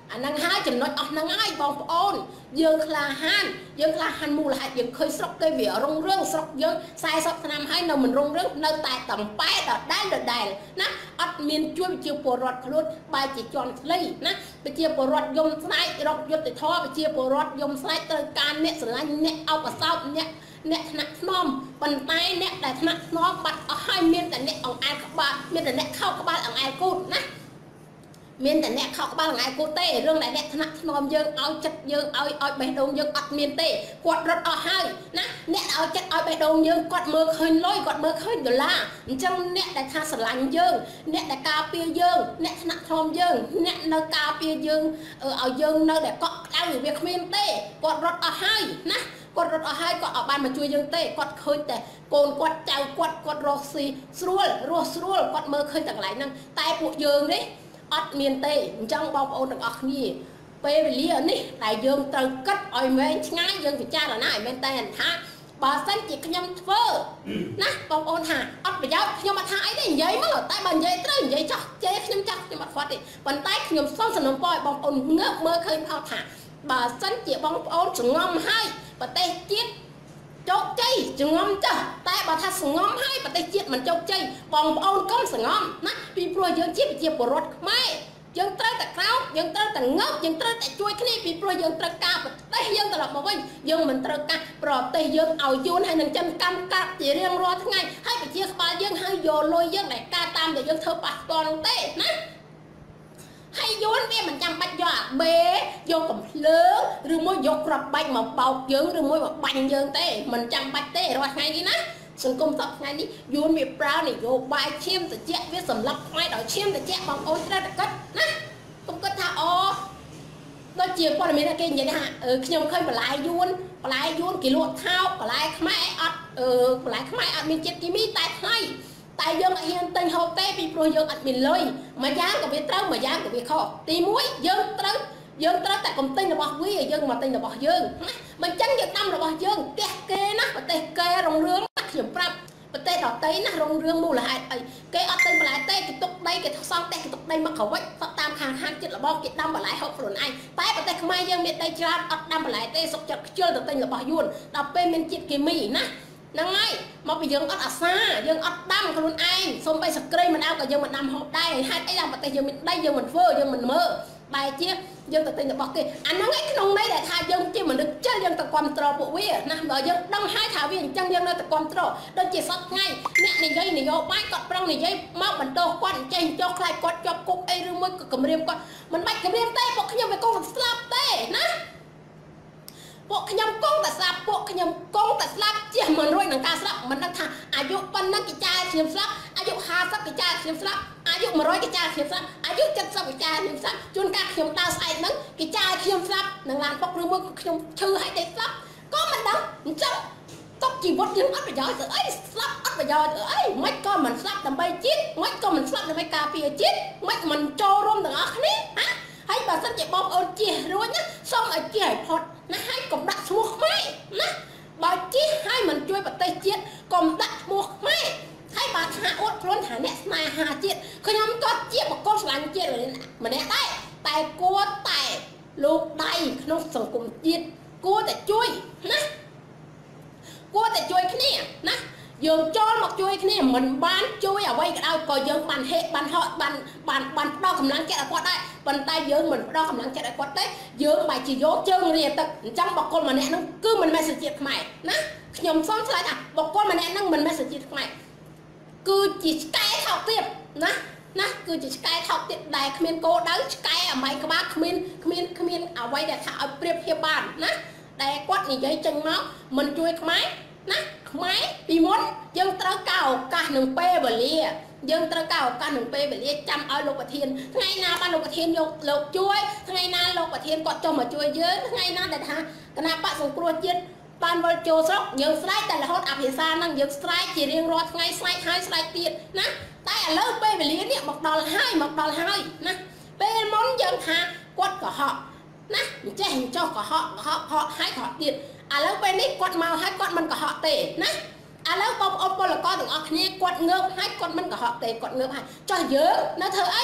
[SPEAKER 2] អានឹងហើយចំណុចអស់ហ្នឹងហើយបងប្អូនយើងក្លាហានមូលហេតុយើងឃើញស្រុកគេវារុងរឿងស្រុកយើង40ឆ្នាំហើយនៅមិនរុងរឿងនៅតែតំប៉ែដដែលណាអត់មានជួយប្រជាពលរដ្ឋខ្លួនបែរជាជន់ខ្លីណាប្រជាពលរដ្ឋយំស្នែករកយុត្តិធម៌ប្រជាពលរដ្ឋយំស្នែកត្រូវការអ្នកស្រឡាញ់អ្នកអបអសោកអ្នកថ្នាក់ធ្នមប៉ុន្តែអ្នកដែលថ្នាក់ធ្នមបាត់អស់ហើយមានតែអ្នកអង្អែលក្បាលមានតែអ្នកខោក្បាលអង្អែលគូតណាមានតែអ្នកខោក្បាលអង្អែលគូតទេរឿងដែលអ្នកថ្នាក់ធ្នមយើងឲ្យចិត្តយើងឲ្យបេះដូងយើងអត់មានទេគាត់រត់អស់ហើយណាអ្នកឲ្យចិត្តឲ្យបេះដូងយើងគាត់មើលឃើញលុយគាត់មើលឃើញដុល្លារអញ្ចឹងអ្នកដែលថាស្រឡាញ់យើងអ្នកដែលការពារយើងអ្នកថ្នាក់ធ្នមយើងអ្នកនៅការពារយើងឲ្យយើងនៅតែកក់ក្ដៅវាគ្មានទេគាត់រត់អស់ហើយណាគាត់រត់អស់ហើយគាត់អត់បានមកជួយយើងទេគាត់ឃើញតែកូនគាត់ចៅគាត់រស់ស៊ីស្រួលរស់ស្រួលគាត់មើលឃើញតែកន្លែងហ្នឹងតែពួកយើងនេះអត់មានទេអញ្ចឹងបងប្អូនទាំងអស់គ្នាពេលវេលានេះដែលយើងត្រូវគិតឲ្យវែងឆ្ងាយយើងពិចារណាឲ្យមែនតែថាបើសិនជាខ្ញុំធ្វើណាបងប្អូនថាអត់ប្រយោជន៍ខ្ញុំអត់ថាអីទេនិយាយមកតែបើនិយាយត្រូវនិយាយចោះជេរខ្ញុំចាស់ខ្ញុំអត់ខ្វាត់ទេប៉ុន្តែខ្ញុំសូមសំណូមពរឲ្យបងប្អូនងើបមើលឃើញផងថាបើសិនជាបងប្អូនចងំហើយប្រទេសជាតិជោគជ័យចងំចាស់តែបើថាសងំហើយប្រទេសជាតិមិនជោគជ័យបងប្អូនកុំសងំណាពីព្រោះយើងជាប្រជាពលរដ្ឋខ្មែរយើងត្រូវតែក្រោកយើងត្រូវតែងើបយើងត្រូវតែជួយគ្នាពីព្រោះយើងត្រូវការប្រទេសយើងត្រឡប់មកវិញយើងមិនត្រូវការប្រទេសយើងឲ្យយួនហើយនឹងចិនកម្មកាប់ជារៀងរាល់ថ្ងៃហើយប្រជាក្បាលយើងហើយយកលុយយើងដែលការតាមដែលយើងធ្វើប៉ះពាល់នោះទេណាហើយយួនវាមិនចាំបាច់យកអាបេយកកំភ្លើងឬមួយយកក្របបាច់មកបោកយើងឬមួយមកបាញ់យើងទេមិនចាំបាច់ទេរាល់ថ្ងៃនេះណាសង្គមសប្តាហ៍ថ្ងៃនេះយួនវាប្រើនយោបាយឈាមត្រជាក់វាសម្លាប់ខ្មែរដោយឈាមត្រជាក់បងប្អូនត្រូវតែគិតណាកុំគិតថាអូដូចជាព័ត៌មានគេនិយាយថាខ្ញុំឃើញបន្លែយួនគេលក់ថោកបន្លែខ្មែរអត់បន្លែខ្មែរអត់មានជាតិគីមីតែថ្លៃតែយើងអត់ហ៊ានទិញហូបទេពីព្រោះយើងអត់មានលុយមួយយ៉ាងក៏វាត្រូវមួយយ៉ាងក៏វាខុសទី1យើងត្រូវតែកុំទិញរបស់វាយើងមកទិញរបស់យើងណាមិនចឹងយើងដាំរបស់យើងផ្ទះគេណាប្រទេសគេរុងរឿងខ្ញុំប្រាប់ប្រទេសដទៃណារុងរឿងមូលហេតុអីគេអត់ទិញបន្លែទេគេទុកដីគេសង់ផ្ទះគេទុកដីមកក្រវិចតាមខាងចិត្តរបស់គេដាំបន្លែហូបខ្លួនឯងតែប្រទេសខ្មែរយើងមានដីច្រើនអត់ដាំបន្លែទេសុកចិត្តខ្ជិលទៅទិញរបស់យួនដល់ពេលមានជាតិគីមីណាហ្នឹងហើយមកពីយើងអត់អាសាយើងអត់ដាំខ្លួនឯងសូម្បីសក្តិមិនអើក៏យើងមិនដាំហូបដែរហេតុអីដល់ប្រទេសយើងមានដីយើងមិនធ្វើយើងមិនមើលបែរជាយើងទៅទិញរបស់គេអាហ្នឹងឯងក្នុងន័យដែលថាយើងជាមនុស្សចិលយើងទៅគ្រប់គ្រងពួកវាណាបើយើងដឹងហើយថាវាអញ្ចឹងយើងនៅតែគ្រប់គ្រងដូចជាសប្តាហ៍ថ្ងៃអ្នកនិយាយនយោបាយគាត់ប្រឹងនិយាយមកបន្ទោសគាត់ចេះចុះខ្លាចគាត់ជាប់គុកអីឬមួយក៏គម្រាមគាត់មិនបាច់គម្រាមទេពួកខ្ញុំវាគង់ស្លាប់ទេណាពួកខ្ញុំគង់តែស្លាប់ពួកខ្ញុំគង់តែស្លាប់ជាមិនរួចនឹងការស្លាប់មិនដឹងថាអាយុប៉ុណ្ណឹងគេចាយខ្ញុំស្លាប់អាយុ50គេចាយខ្ញុំស្លាប់អាយុ100គេចាយខ្ញុំស្លាប់អាយុ70គេចាយខ្ញុំស្លាប់ជួនកាលខ្ញុំដើរស្អែកហ្នឹងគេចាយខ្ញុំស្លាប់នឹងឡានបុកឬមួយខ្ញុំឈឺហើយតែស្លាប់ក៏មិនដឹងអញ្ចឹងទុកជីវិតយើងអត់ប្រយោជន៍ទៅអីស្លាប់អត់ប្រយោជន៍ទៅអីមិនក៏មិនស្លាប់ដើម្បីជាតិមិនក៏មិនស្លាប់ដើម្បីការពារជាតិមិនចូលរួមទាំងអស់គ្នាហ៎ហើយបើសិនជាបងប្អូនជិះរួចណាសូមឲ្យជិះឲ្យផុតណាហើយកុំដាក់ឈ្មោះខ្មែរណាបើជិះហើយមិនជួយប្រទេសជាតិកុំដាក់ឈ្មោះខ្មែរហើយបើថាអួតខ្លួនថាអ្នកស្នេហាជាតិខ្ញុំក៏ជាបុគ្គលស្រឡាញ់ជាតិម្នាក់ដែរតែគួរតែលោកដៃក្នុងសង្គមជាតិគួរតែជួយណាគួរតែជួយគ្នាណាយើងចូលមកជួយគ្នាមិនបានជួយអ្វីក៏ដោយក៏យើងបានហេបានហត់បានផ្ដោតកម្លាំងចិត្តឲ្យគាត់ដែរប៉ុន្តែយើងមិនផ្ដោតកម្លាំងចិត្តឲ្យគាត់ទេយើងបែរជាយកជើងរាទឹកអញ្ចឹងបុគ្គលម្នាក់ហ្នឹងគឺមិនមែនសញ្ជាតិខ្មែរណាខ្ញុំសូមឆ្លើយថាបុគ្គលម្នាក់ហ្នឹងមិនមែនសញ្ជាតិខ្មែរគឺជាឆ្កែថោកទៀតណាគឺជាឆ្កែថោកទៀតដែលគ្មានគោលដៅឆ្កែអាម៉ៃក្បាលគ្មានអ្វីដែលថាឲ្យប្រៀបធៀបបានណាដែលគាត់និយាយចេញមកមិនជួយខ្មែរណាខ្មែរពីមុនយើងត្រូវការឱកាសនឹងពេលវេលាយើងត្រូវការឱកាសនឹងពេលវេលាចាំឲ្យលោកប្រធានថ្ងៃណាបានលោកប្រធានយកលោកជួយថ្ងៃណាលោកប្រធានគាត់ចុះមកជួយយើងថ្ងៃណាដែលថាគណៈបកសង្គ្រោះជាតិបានវិលចូលស្រុកយើងស្រែកតែរហូតអភិសាហ្នឹងយើងស្រែកជារៀងរាល់ថ្ងៃស្រែកហើយស្រែកទៀតណាតែឥឡូវពេលវេលានេះមកដល់ហើយណាពេលមុនយើងថាគាត់កុហកណាអញ្ចេះអញ្ចោះកុហកហើយកុហកទៀតឥឡូវពេលនេះគាត់មកហើយគាត់មិនកុហកទេណាឥឡូវបងប្អូនពលករទាំងអស់គ្នាគាត់ងើបហើយគាត់មិនកុហកទេគាត់ងើបហើយចោះយើងនៅធ្វើអី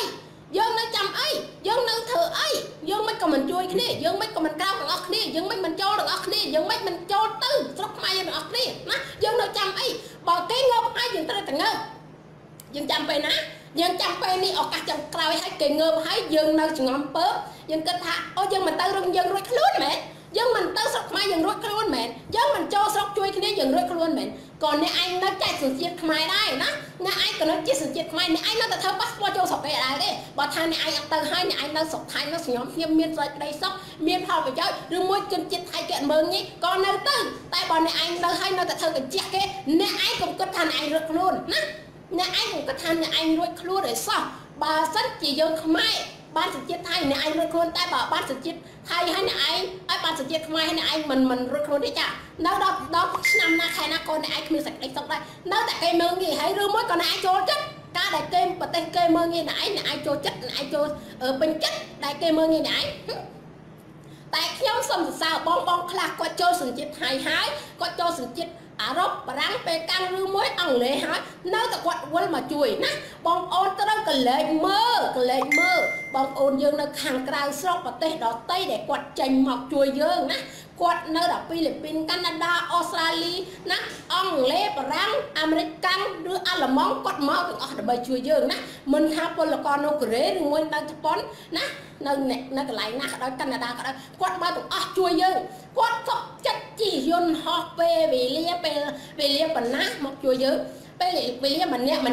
[SPEAKER 2] យើងនៅចាំអីយើងនៅធ្វើអីយើងមិនក៏មិនជួយគ្នាយើងមិនក៏មិនក្រៅទាំងអស់គ្នាយើងមិនចូលទាំងអស់គ្នាយើងមិនចូលទៅស្រុកខ្មែរយើងទាំងអស់គ្នាណាយើងនៅចាំអីបើគេងើបហើយយើងត្រូវតែងើបយើងចាំពេលណាយើងចាំពេលនេះឱកាសចាំក្រោយហើយគេងើបហើយយើងនៅចងំពើយើងគិតថាអូយើងមិនទៅរឹងយើងរួចខ្លួនមែនយើងមិនទៅស្រុកខ្មែរយើងរួចខ្លួនមែនយើងមិនចូលស្រុកជួយគ្នាយើងរួចខ្លួនមែនក៏អ្នកឯងនៅចែកសញ្ជាតិខ្មែរដែរណាអ្នកឯងក៏នៅជាសញ្ជាតិខ្មែរអ្នកឯងនៅតែធ្វើប៉ាសពតចូលស្រុកគេដែរទេបើថាអ្នកឯងអត់ទៅហើយអ្នកឯងនៅស្រុកថៃនៅសញ្ញំខ្ញុំមានស្រេចក្តីសុខមានផលប្រយោជន៍ឬមួយជនជាតិថៃគេមើងងាយក៏នៅទៅតែបើអ្នកឯងនៅហើយនៅតែធ្វើកញ្ចក់គេអ្នកឯងកុំគិតថាអ្នកឯងរួចខ្លួនណាអ្នកឯងកុំគិតថាអ្នកឯងរួចខ្លួនឲ្យសោះបើសិនជាយើងខ្មែរបានសញ្ជាតិថៃអ្នកឯងរួចខ្លួនតែបើបានសញ្ជាតិថៃហើយអ្នកឯងឲ្យបានសញ្ជាតិខ្មែរហើយអ្នកឯងមិនរួចខ្លួនទេចានៅដល់ឆ្នាំណាខែណាក៏អ្នកឯងគ្មានសេចក្តីសុខដែរនៅតែគេមើងងាយហើយឬមួយក៏អ្នកឯងចូលចិត្តការដែលគេប្រទេសគេមើងងាយអ្នកឯងចូលចិត្តអ្នកឯងចូលពេញចិត្តដែលគេមើងងាយអ្នកឯងតែខ្ញុំសូមសរសើរបងខ្លះគាត់ចូលសញ្ជាតិថៃហើយគាត់ចូលសញ្ជាតិអារ៉ុបបារាំងពេលកាំងឬមួយអង់គ្លេសហើយនៅតែគាត់វិលមកជួយណាបងប្អូនត្រូវកលែងមើលបងប្អូនយើងនៅខាងក្រៅស្រុកប្រទេសដទៃដែលគាត់ចេញមកជួយយើងណាគាត់នៅដល់ពីលីពីនកាណាដាអូស្ត្រាលីណាអង់គ្លេសបារាំងអាមេរិកកាំងឬអាល្លឺម៉ង់គាត់មកទាំងអស់ដើម្បីជួយយើងណាមិនថាពលករនៅកូរ៉េឬមួយនៅជប៉ុនណានៅកន្លែងណាក៏ដោយកាណាដាក៏ដោយគាត់មកទាំងអស់ជួយយើងគាត់សុខចិត្តជិះយន្តហោះពេលវេលាប៉ុណ្ណាមកជួយយើងពេលវេលាម្នាក់10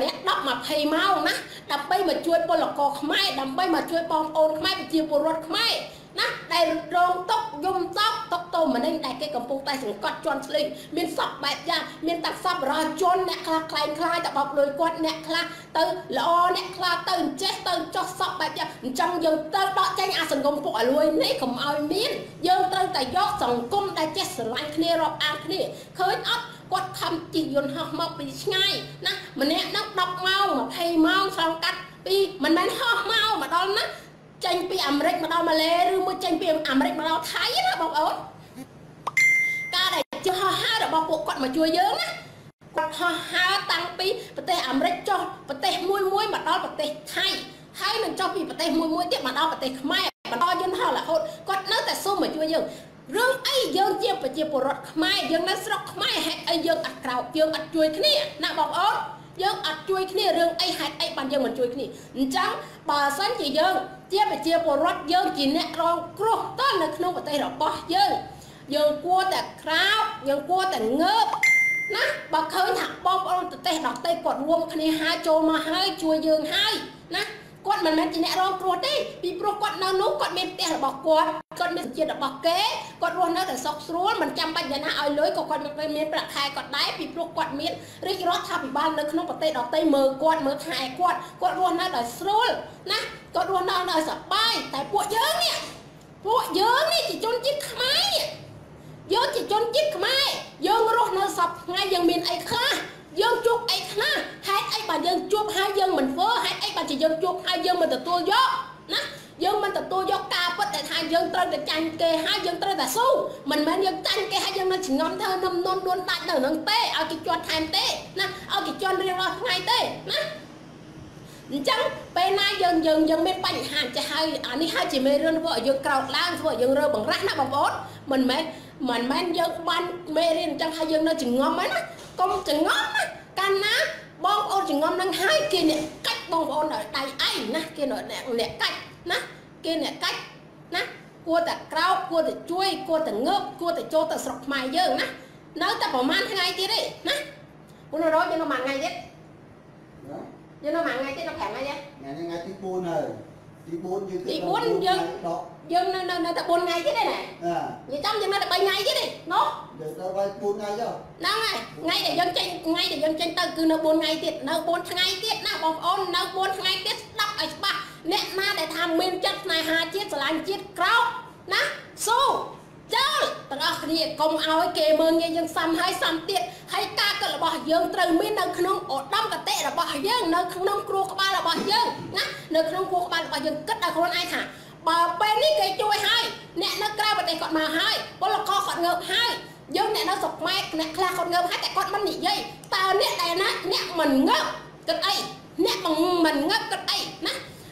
[SPEAKER 2] 20ម៉ោងណាដើម្បីមកជួយពលករខ្មែរដើម្បីមកជួយបងប្អូនខ្មែរប្រជាពលរដ្ឋខ្មែរណាដែលរងទុកយំសោកទុកទោសម្នេញដែលគេកំពុងតែសង្កត់ជន់ស្លេងមានសពបែបយ៉ាងមានតែសពបរោះជន់អ្នកខ្លះខ្លែងខ្លាយតែបបលុយគាត់អ្នកខ្លះទៅល្អអ្នកខ្លះទៅចេះទៅចោះសពបែបយ៉ាងអញ្ចឹងយើងទៅដកចេញអាសង្គមពុកឲ្យលួយនេះកុំឲ្យមានយើងត្រូវតែយកសង្គមដែលចេះស្រឡាញ់គ្នារាប់អានគ្នាឃើញអត់គាត់ខំជិះយន្តហោះមកពីឆ្ងាយណាម្នាក់ហ្នឹង10ម៉ោង20ម៉ោងឆ្លងកាត់ពីមិនមែនហោះមកដល់ណាចេញពីអាមេរិកមកដល់ម៉ាឡេឬមួយចេញពីអាមេរិកមកដល់ថៃណាបងប្អូនការដែលចុះហោះហើររបស់ពួកគាត់មកជួយយើងណាគាត់ហោះហើរតាំងពីប្រទេសអាមេរិកចុះប្រទេសមួយមកដល់ប្រទេសថៃហើយនឹងចុះពីប្រទេសមួយទៀតមកដល់ប្រទេសខ្មែរបន្តយន្តហោះរហូតគាត់នៅតែសុំមកជួយយើងរឿងអីយើងជាប្រជាពលរដ្ឋខ្មែរយើងនៅស្រុកខ្មែរហេតុអីយើងអត់ក្រោកយើងអត់ជួយគ្នាណាបងប្អូនយើងអត់ជួយគ្នារឿងអីហេតុអីបានយើងមិនជួយគ្នាអញ្ចឹងបើសិនជាយើងជាប្រជាពលរដ្ឋយើងជាអ្នករងគ្រោះតើនៅក្នុងប្រទេសរបស់យើងគួរតែក្រោកយើងគួរតែងើបណាបើឃើញថាបងប្អូនប្រទេសដទៃគាត់រួមគ្នាហើយចូលមកហើយជួយយើងហើយណាគាត់មិនមែនជាអ្នករងគ្រោះទេពីព្រោះគាត់នៅនោះគាត់មានផ្ទះរបស់គាត់មានជាតិរបស់គេគាត់រស់នៅតែសុខស្រួលមិនចាំបាច់យ៉ាងណាឲ្យលុយក៏គាត់មានប្រាក់ខែគាត់ដែរពីព្រោះគាត់មានរាជរដ្ឋាភិបាលនៅក្នុងប្រទេសដទៃមើលគាត់មើលខែគាត់រស់នៅដោយស្រួលណាគាត់រស់នៅដោយសប្បាយតែពួកយើងនេះជាជនជាតិខ្មែរយើងជាជនជាតិខ្មែរយើងរស់នៅសពថ្ងៃយើងមានអីខ្លះយើងជួបអីខ្លះហេតុអីបានយើងជួបហើយយើងមិនធ្វើហេតុអីបានជាយើងជួបហើយយើងមិនទទួលយកណាយើងមិនទទួលយកការពិតដែលថាយើងត្រូវតែចាញ់គេហើយយើងត្រូវតែស៊ូមិនមែនយើងចាញ់គេហើយយើងនៅឆ្ងំធ្វើនំនន់ដួនដាច់នៅនឹងទេឲ្យគេជាប់ថែមទេណាឲ្យគេជាប់រៀងរាល់ថ្ងៃទេណាអញ្ចឹងពេលណាយើងមានបញ្ហាចេះហើយអានេះហើយជាមេរៀនធ្វើឲ្យយើងក្រោកឡើងធ្វើឲ្យយើងរើបង្រាស់ណាបងប្អូនមិនមែនយើងបានមេរៀនអញ្ចឹងហើយយើងនៅឆ្ងំហ្នឹងណាកុំឆ្ងំណាកាលណាបងប្អូនឆ្ងំនឹងហើយគេអ្នកកាច់បងប្អូនដល់ដៃឯងណាគេអ្នកកាច់ណាគេអ្នកកាច់ណាគួរតែក្រោកគួរតែជួយគួរតែងើបគួរតែចូលទៅស្រុកខ្មែរយើងណានៅតែប្រហែលថ្ងៃទៀតទេណាពលរដ្ឋយើងនៅមួយថ្ងៃទៀតយើងនៅមួយថ្ងៃទៀតនៅ5ថ្ងៃទេ
[SPEAKER 1] ថ្ងៃទី4ហើយទី4
[SPEAKER 2] យើងនៅតែ4ថ្ងៃទៀតទេណានិយាយចំយើងនៅតែ3ថ្ងៃទៀតទេណោះ
[SPEAKER 1] យើងទៅវាយ4ថ្ងៃចុះ
[SPEAKER 2] ហ្នឹងហើយថ្ងៃដែលយើងចេញទៅគឺនៅ4ថ្ងៃទៀតនៅ4ថ្ងៃទៀតណាបងប្អូននៅ4ថ្ងៃទៀតស្ដាប់ឲ្យច្បាស់អ្នកណាដែលថាមានចិត្តស្នេហាជាតិស្រឡាញ់ជាតិក្រោកណាស៊ូចូលទាំងអស់គ្នាកុំឲ្យគេមើលងាយយើងសាំហើយសាំទៀតហើយការគិតរបស់យើងត្រូវមាននៅក្នុងឧត្តមគតិរបស់យើងនៅក្នុងគ្រួក្បាលរបស់យើងណានៅក្នុងគ្រួក្បាលរបស់យើងគិតដល់ខ្លួនឯងថាបើពេលនេះគេជួយហើយអ្នកនៅក្រៅប្រទេសគាត់មកហើយពលករគាត់ងើបហើយយើងអ្នកនៅស្រុកខ្មែរអ្នកខ្លះគាត់ងើបហើយតែគាត់មិននិយាយតើអ្នកដែលណាអ្នកមិនងើបគិតអីអ្នកមិនងើបគិតអីណា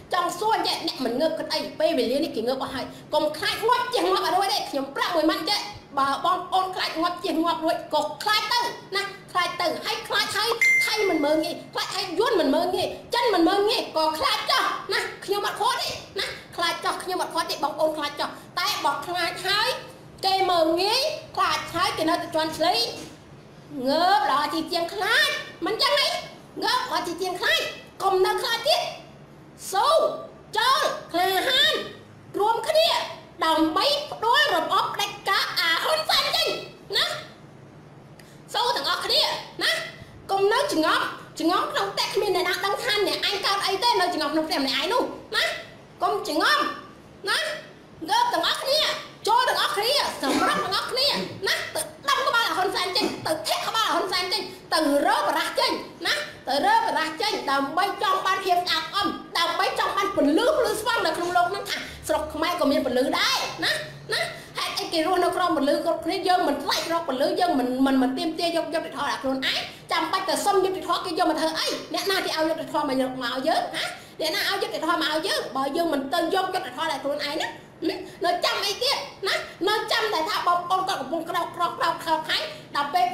[SPEAKER 2] trong xua vậy nè mình ngợp cái ấy pe về liên đi kiểu ngợp vào hay còn khai ngót chèn ngót ở đây đấy nhầm pra mùi mặn chứ bà bom ôn khai ngót chèn ngót rồi cột khai tử nè khai tử hay khai thay mình mơ nghe khai thay vuốt mình mơ nghe chân mình mơ nghe còn khai cho nè nhầm mặt khó đi nè khai cho nhầm mặt khó đi bom ôn khai cho tay bọc khai thay cây mơ nghe khai thay cái nó toàn lấy ngợp là chỉ chèn khai mình chẳng ấy ngợp là chỉ chèn khai còn nó khai tiết sâu cho là han rùm cái đi đồng mấy đôi rồi ốp đánh cá hơn fan chinh nè sâu thằng ốc cái đi nè cùng nó chỉ ngóm trong tẹt mình này đang than này anh cao ấy tên nó chỉ ngóm trong tem này ai luôn nè cùng chỉ ngóm nè gấp thằng ốc cái đi cho thằng ốc cái đi sầm rắc thằng ốc cái đi nè tự đâm các bạn là hơn fan chinh tự thét các bạn là hơn fan chinh từ rớt và ra chinh nè từ rớt và ra chinh đồng bay trong ban hiệp ạc âm đồng bay trong ban quần lưới xoắn là không lông nó thả sọc mai còn miền quần lưới đấy nè hay cái kia luôn nó không quần lưới có thế dân mình lại nó quần lưới dân mình tiêm tia cho để thọ đặt luôn ấy chăm bắt từ sông cho để thọ cái dân mà thơ ấy nè na thì ao cho để thọ mà nhật màu dớt hả để na ao cho để thọ màu dớt bởi dân mình tên dân cho để thọ đặt luôn ấy nè nó chăm ấy kia nè nó chăm tại thà bông con bông cái đầu thái đập bê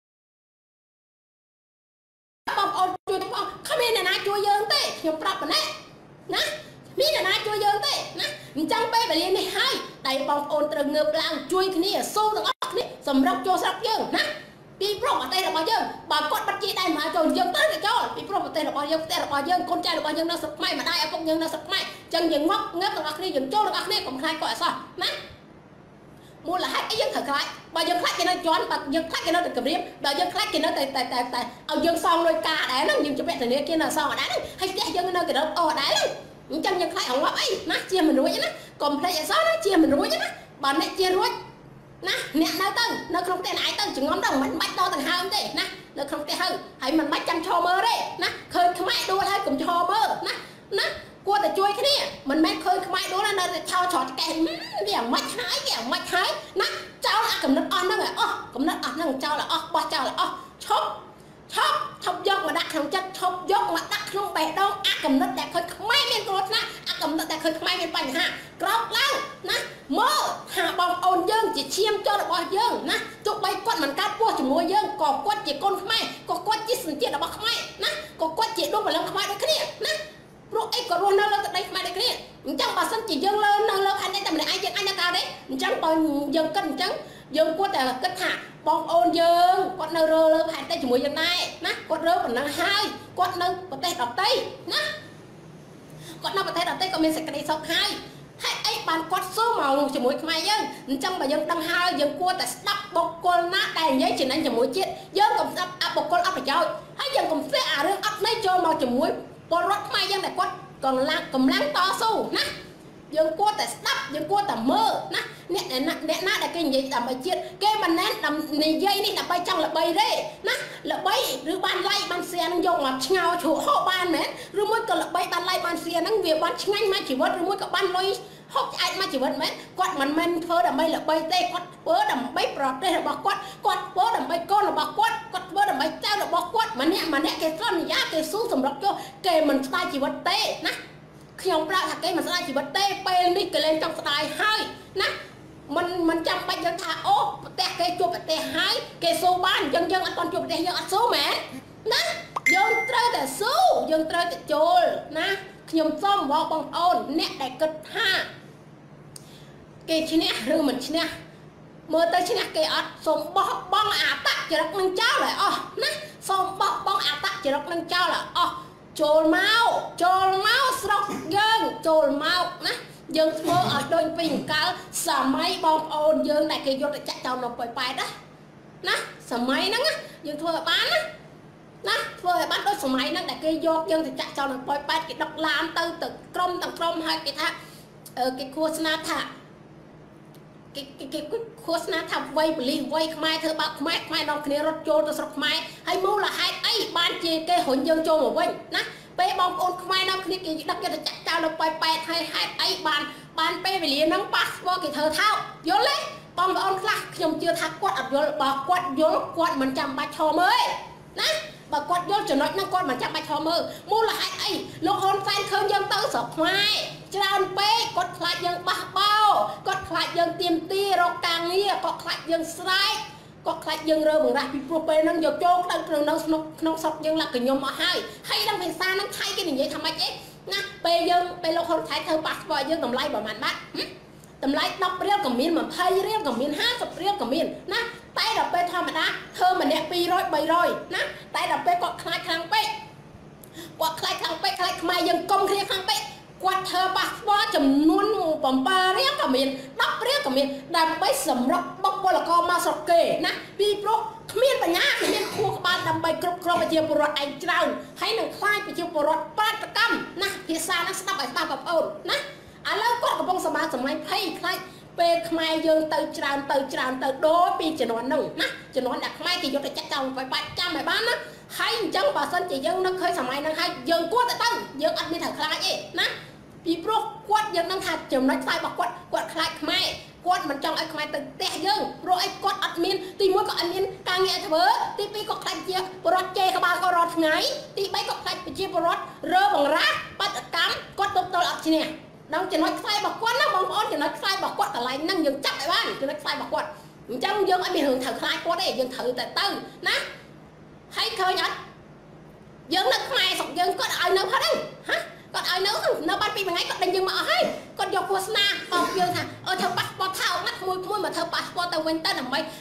[SPEAKER 2] bông ôn chui bông không biết là na chui dân thế nhiều bắp này nè biết là na chui dân thế nè chẳng bê phải liền này hay đầy bông ôn từ ngược lang chui cái này sâu từ ốc này sầm róc cho sắp dân nè đi pro ở đây là bao dân bà con bắt chị đây mà cho dân tới cái cho đi pro ở đây là bao dân đây là bao dân con trai là bao dân nó sập may mà đây ông nhân nó sập may chân dừng ngóc ngấp từ ốc này dừng cho được ốc này còn khai gọi sao nè mua là hai cái dân thật lại bà dân khách thì nó chọn bà dân khách thì nó được cầm riêng bà dân khách thì nó tại ông dân xong rồi cả đá nó nhưng cho mẹ thằng kia là xong ở đá hay cái dân nó cái đó đá luôn chân dân khách ông ngọc ấy nó chia mình ruồi chứ nó còn thấy sao nó chia mình ruồi chứ nó bà này chia ruồi nè nè nó tân nó không thể ai tân chỉ ngón đồng mình bắt đo thằng hai không thế nè nó không thể hơn hãy mình bắt chăm cho mơ đấy nè khơi không ai đua hay cùng cho mơ nè quaแต่ช่วยแค่นี้มันไม่เคยขมายดูแล้วนะแต่ชาวชอดแกงเดี๋ยวมัดหายนะเจ้าละกำนัดอ่อนนั่งไงกำนัดอ่อนนั่งเจ้าละบ่เจ้าละชอบยกมาดักของจัดชอบยกมาดักลงไปดองกำนัดแต่เคยขมายเมียนกรดนะกำนัดแต่เคยขมายเมียนปัญหากรอบแล้วนะเมื่อหาบอมอ่อนยังจะเชี่ยมเจ้าละบ่ยังนะจุกใบก้อนมันกัดพวกจมูกยังก่อก้อนจีก้นขมายก่อก้อนจีสันเจียดละบ่ขมายนะก่อก้อนจีดวงไปแล้วขมายด้วยแค่นี้นะรู้ไอ้ก็รู้นั่นเราจะได้มาได้เนี่ยจังบาสันจียังเลินนั่งเลินอันนี้แต่ไม่ได้ไอ้ยังอันนี้การđấyจังตอนยังกันจังยังกลัวแต่กระถาบองโอนยังกดเนอเลินหันได้จมูกยังไงนะกดเลินมันนั่งหายกดนั่งประเทศดอกไต้นะกดนั่งประเทศดอกไต้ก็มีสักกระดิ่งสองหายให้ไอ้บานกดสู้มองจมูกทำไมยังจังบายังตั้งหายยังกลัวแต่ดับบกกลนะแต่ยังchỉนั่งจมูกเจ็ดยังกับบกกลอัพไปเจ้าให้ยังกับเสียเรื่องอัพในโจมองจมูกบอลรถไม่ยังแต่กดcòn là cầm láng to su nè dân qua tại đắp dân qua tại mơ nè nè là cái gì làm bài chiết cái mình nén làm này dây này là bay trong là bay đấy nè là bay rồi ban lay ban xe nó dùng mà ngao chủ họ ban mẹ rồi mới còn là bay ban lay ban xe nó về ban nhanh mà chỉ vớt rồi mới có ban lôi hốc ai mà chỉ vớt mẹ quạt mình thơ là bay tê quạt vớ đầm bay bọt đây là bọt quạt vớ đầm bay con là bọt quạt vớ đầm bay trao là bọt quạt mà nè cái con giá cái số sầm rọc cho cái mình tay chỉ vớt tê nè khi ông ra cái mình tay chỉ vớt tê pe đi cái lên trong tay hai nè mình chăm bay dân thà ô tè cái chụp tè hai cái số ban dân anh con chụp tè dân ăn số mẹ nè dân trơ tè số dân trơ tè chôl nè khi ông xong bỏ bằng ôn nè đại cực ha cái chi nè rư mình chi nè mơ tới chi nè cái ớt xong bỏ bong tắc chỉ đọc nâng cháu lại nè xong bỏ bong tắc chỉ đọc nâng cháu là chôl máu sọc dân chôl máu nè dân mơ ở đôi bình cao xả máy bong ôn dân này cái vô để chạy cháu nó bài đó nè xả máy nó dân thua bán nè thua bán đôi xả máy nó để cái vô dân thì chạy cháu nó bài cái đọc làm từ crom hay cái thà cái cua sna thà cái cua sna thà vay mai thưa bác mai nó kia rốt trôi từ sọc mai hay mua là hai ấy ban chia cái hồn dân trôi một vay nè bé bong ôn mai nó kia cái đọc cho chạy cháu nó bài hay hai ấy ban bé về liền nắng passport cái thơ thao vô lấy bong ôn khác nhom chưa thắt quạt vô bỏ quạt vô quạt mình chăm bạch cho mới nè bà quạt vô cho nói nó con mà chắc bạch thò mơ mua là hai ấy lúc hôn fan khơi dân tớ sọc mai tràn bê con lại dân bạc bao con lại dân tiêm tia rồi càng nia con lại dân strike có khách dân rơ bằng ra bị propane năng dọc chốt đang nông sọc dân là cái nhóm mà hay đang phải xa năng thay cái này vậy thằng mày chứ nè bây giờ bây lâu không thay thơ passport dân tầm lai bảo màn bát tầm lai đọc riêng cầm miên mà thay riêng cầm miên hát sập riêng cầm miên nè tay đập bê thò mà đá thơ mà nè pi rồi bày rồi nè tay đập bê có khai khang bê có khai mai dân công kia khang bê quạt thơ passport chấm nuôn mù bầm ba riêng cầm miên đọc riêng cầm miên đập bê sầm rập bóc bò là co ma sọc kề nè pi pro miên bà nhá miên khu các bạn đập bê crop chia bồ rọt anh trao hay nâng khai chia bồ rọt ba trăm nè thì xa nó sắp bài ba bập ôn nè lâu có cái bông sờ ba sầm mai hay khai bê mai dương từ tràn đố pi chỉ nói nung nè chỉ nói đặt mai thì vô cái chắc chồng phải 300 bài bán á hay chẳng bà sân chỉ dương nó khơi sầm mai nó hay dương quất tại tăng dương ăn miên thằng khai gì nè pi pro quất dương nó hạt chùm nó sai bọc quất khai mai quất mình trong ai khai từ tè dương rồi ai quất ăn miên thì mỗi có ăn miên càng nghe thở thì pi có khai chia bọt chê các bà có rọt ngay thì bay có khai chia bọt rơ bằng rác bắt cắm quất tốt tốt ở trên nè đâu chỉ nói sai bọc quất nó bóng ôn chỉ nói sai bọc quất cả lại năng dừng chắc lại bạn chỉ nói sai bọc quất trong dương ai bị hưởng thở khai quất đấy dương thử tại tư nè hay khơi nhật dương nó khai sọc dương có ai nấu hết đấy hả còn ai nấu bắt bị ngay còn đánh dương mà hay còn dọc qua sna học dương thà thơ passport thao ngắt môi mà thơ passport tao quên tên là mấy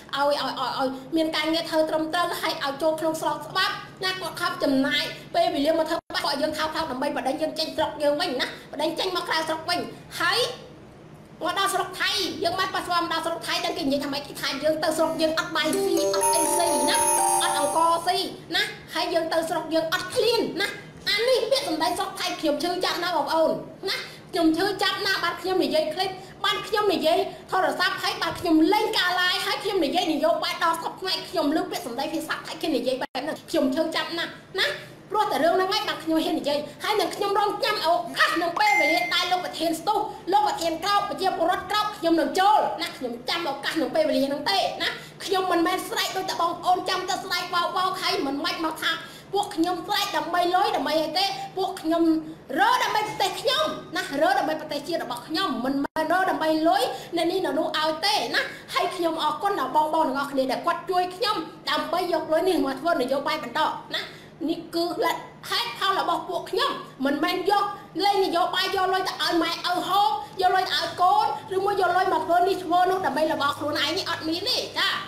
[SPEAKER 2] miền canh nghe thơ trầm trơ hay cho không sọc bắp nè còn khắp chùm này bây vì liên mà thơ passport dương thao làm mấy mà đánh dương tranh sọc dương quanh nè mà đánh tranh mà khai sọc quanh hay mà đa sọc thay dương mắt passport đa sọc thay đang kinh gì thằng mấy cái thay dương tơ sọc dương ắt bài si ắt anh nè ắt ông co si nè hay dương tơ sọc dương ắt clean nè anh đi biết tầm đây sọc thay khiêm chơi chạm na bọc ồn nè khiêm chơi chạm na bạn khiêm này dây clip bạn khiêm này dây thôi rồi sao thấy bạn khiêm lên cả lại hay khiêm này dây này vô bạn đo sọc ngay khiêm lúc biết tầm đây phía sắp thấy khiêm này dây bạn khiêm chơi chạm na nè rồi tại đường này ngay bạn khiêm hiền này dây hay là khiêm rong chăm ở các nông bê về hiện đại lúc bật hiền stu lúc bật hiền cao bật chia bột cao khiêm nông trôi nè khiêm chăm ở các nông bê về hiện nông tê nè khiêm mình men slide đôi ta bong ôn chăm ta slide vào hay mình mạch màu thang buộc nhom phải đầm bay lối đầm bay thế buộc nhom rớ đầm bay tê nhom nè rớ đầm bay tê chia đầm bọc nhom mình rớ đầm bay lối nên đi nào nu ao tê nè hay nhom ở con nào bong ngọc này để quạt chui nhom đầm bay dọc lối này mà thôi để vô bay bẩn đỏ nè ní cứ là hết thao là bọc buộc nhom mình men vô lên thì vô bay vô lối ở mẹ ở hố vô lối ở con rồi mua vô lối mà thôi đi thôi nó đầm bay là bọc luôn này như ọt mí đi cha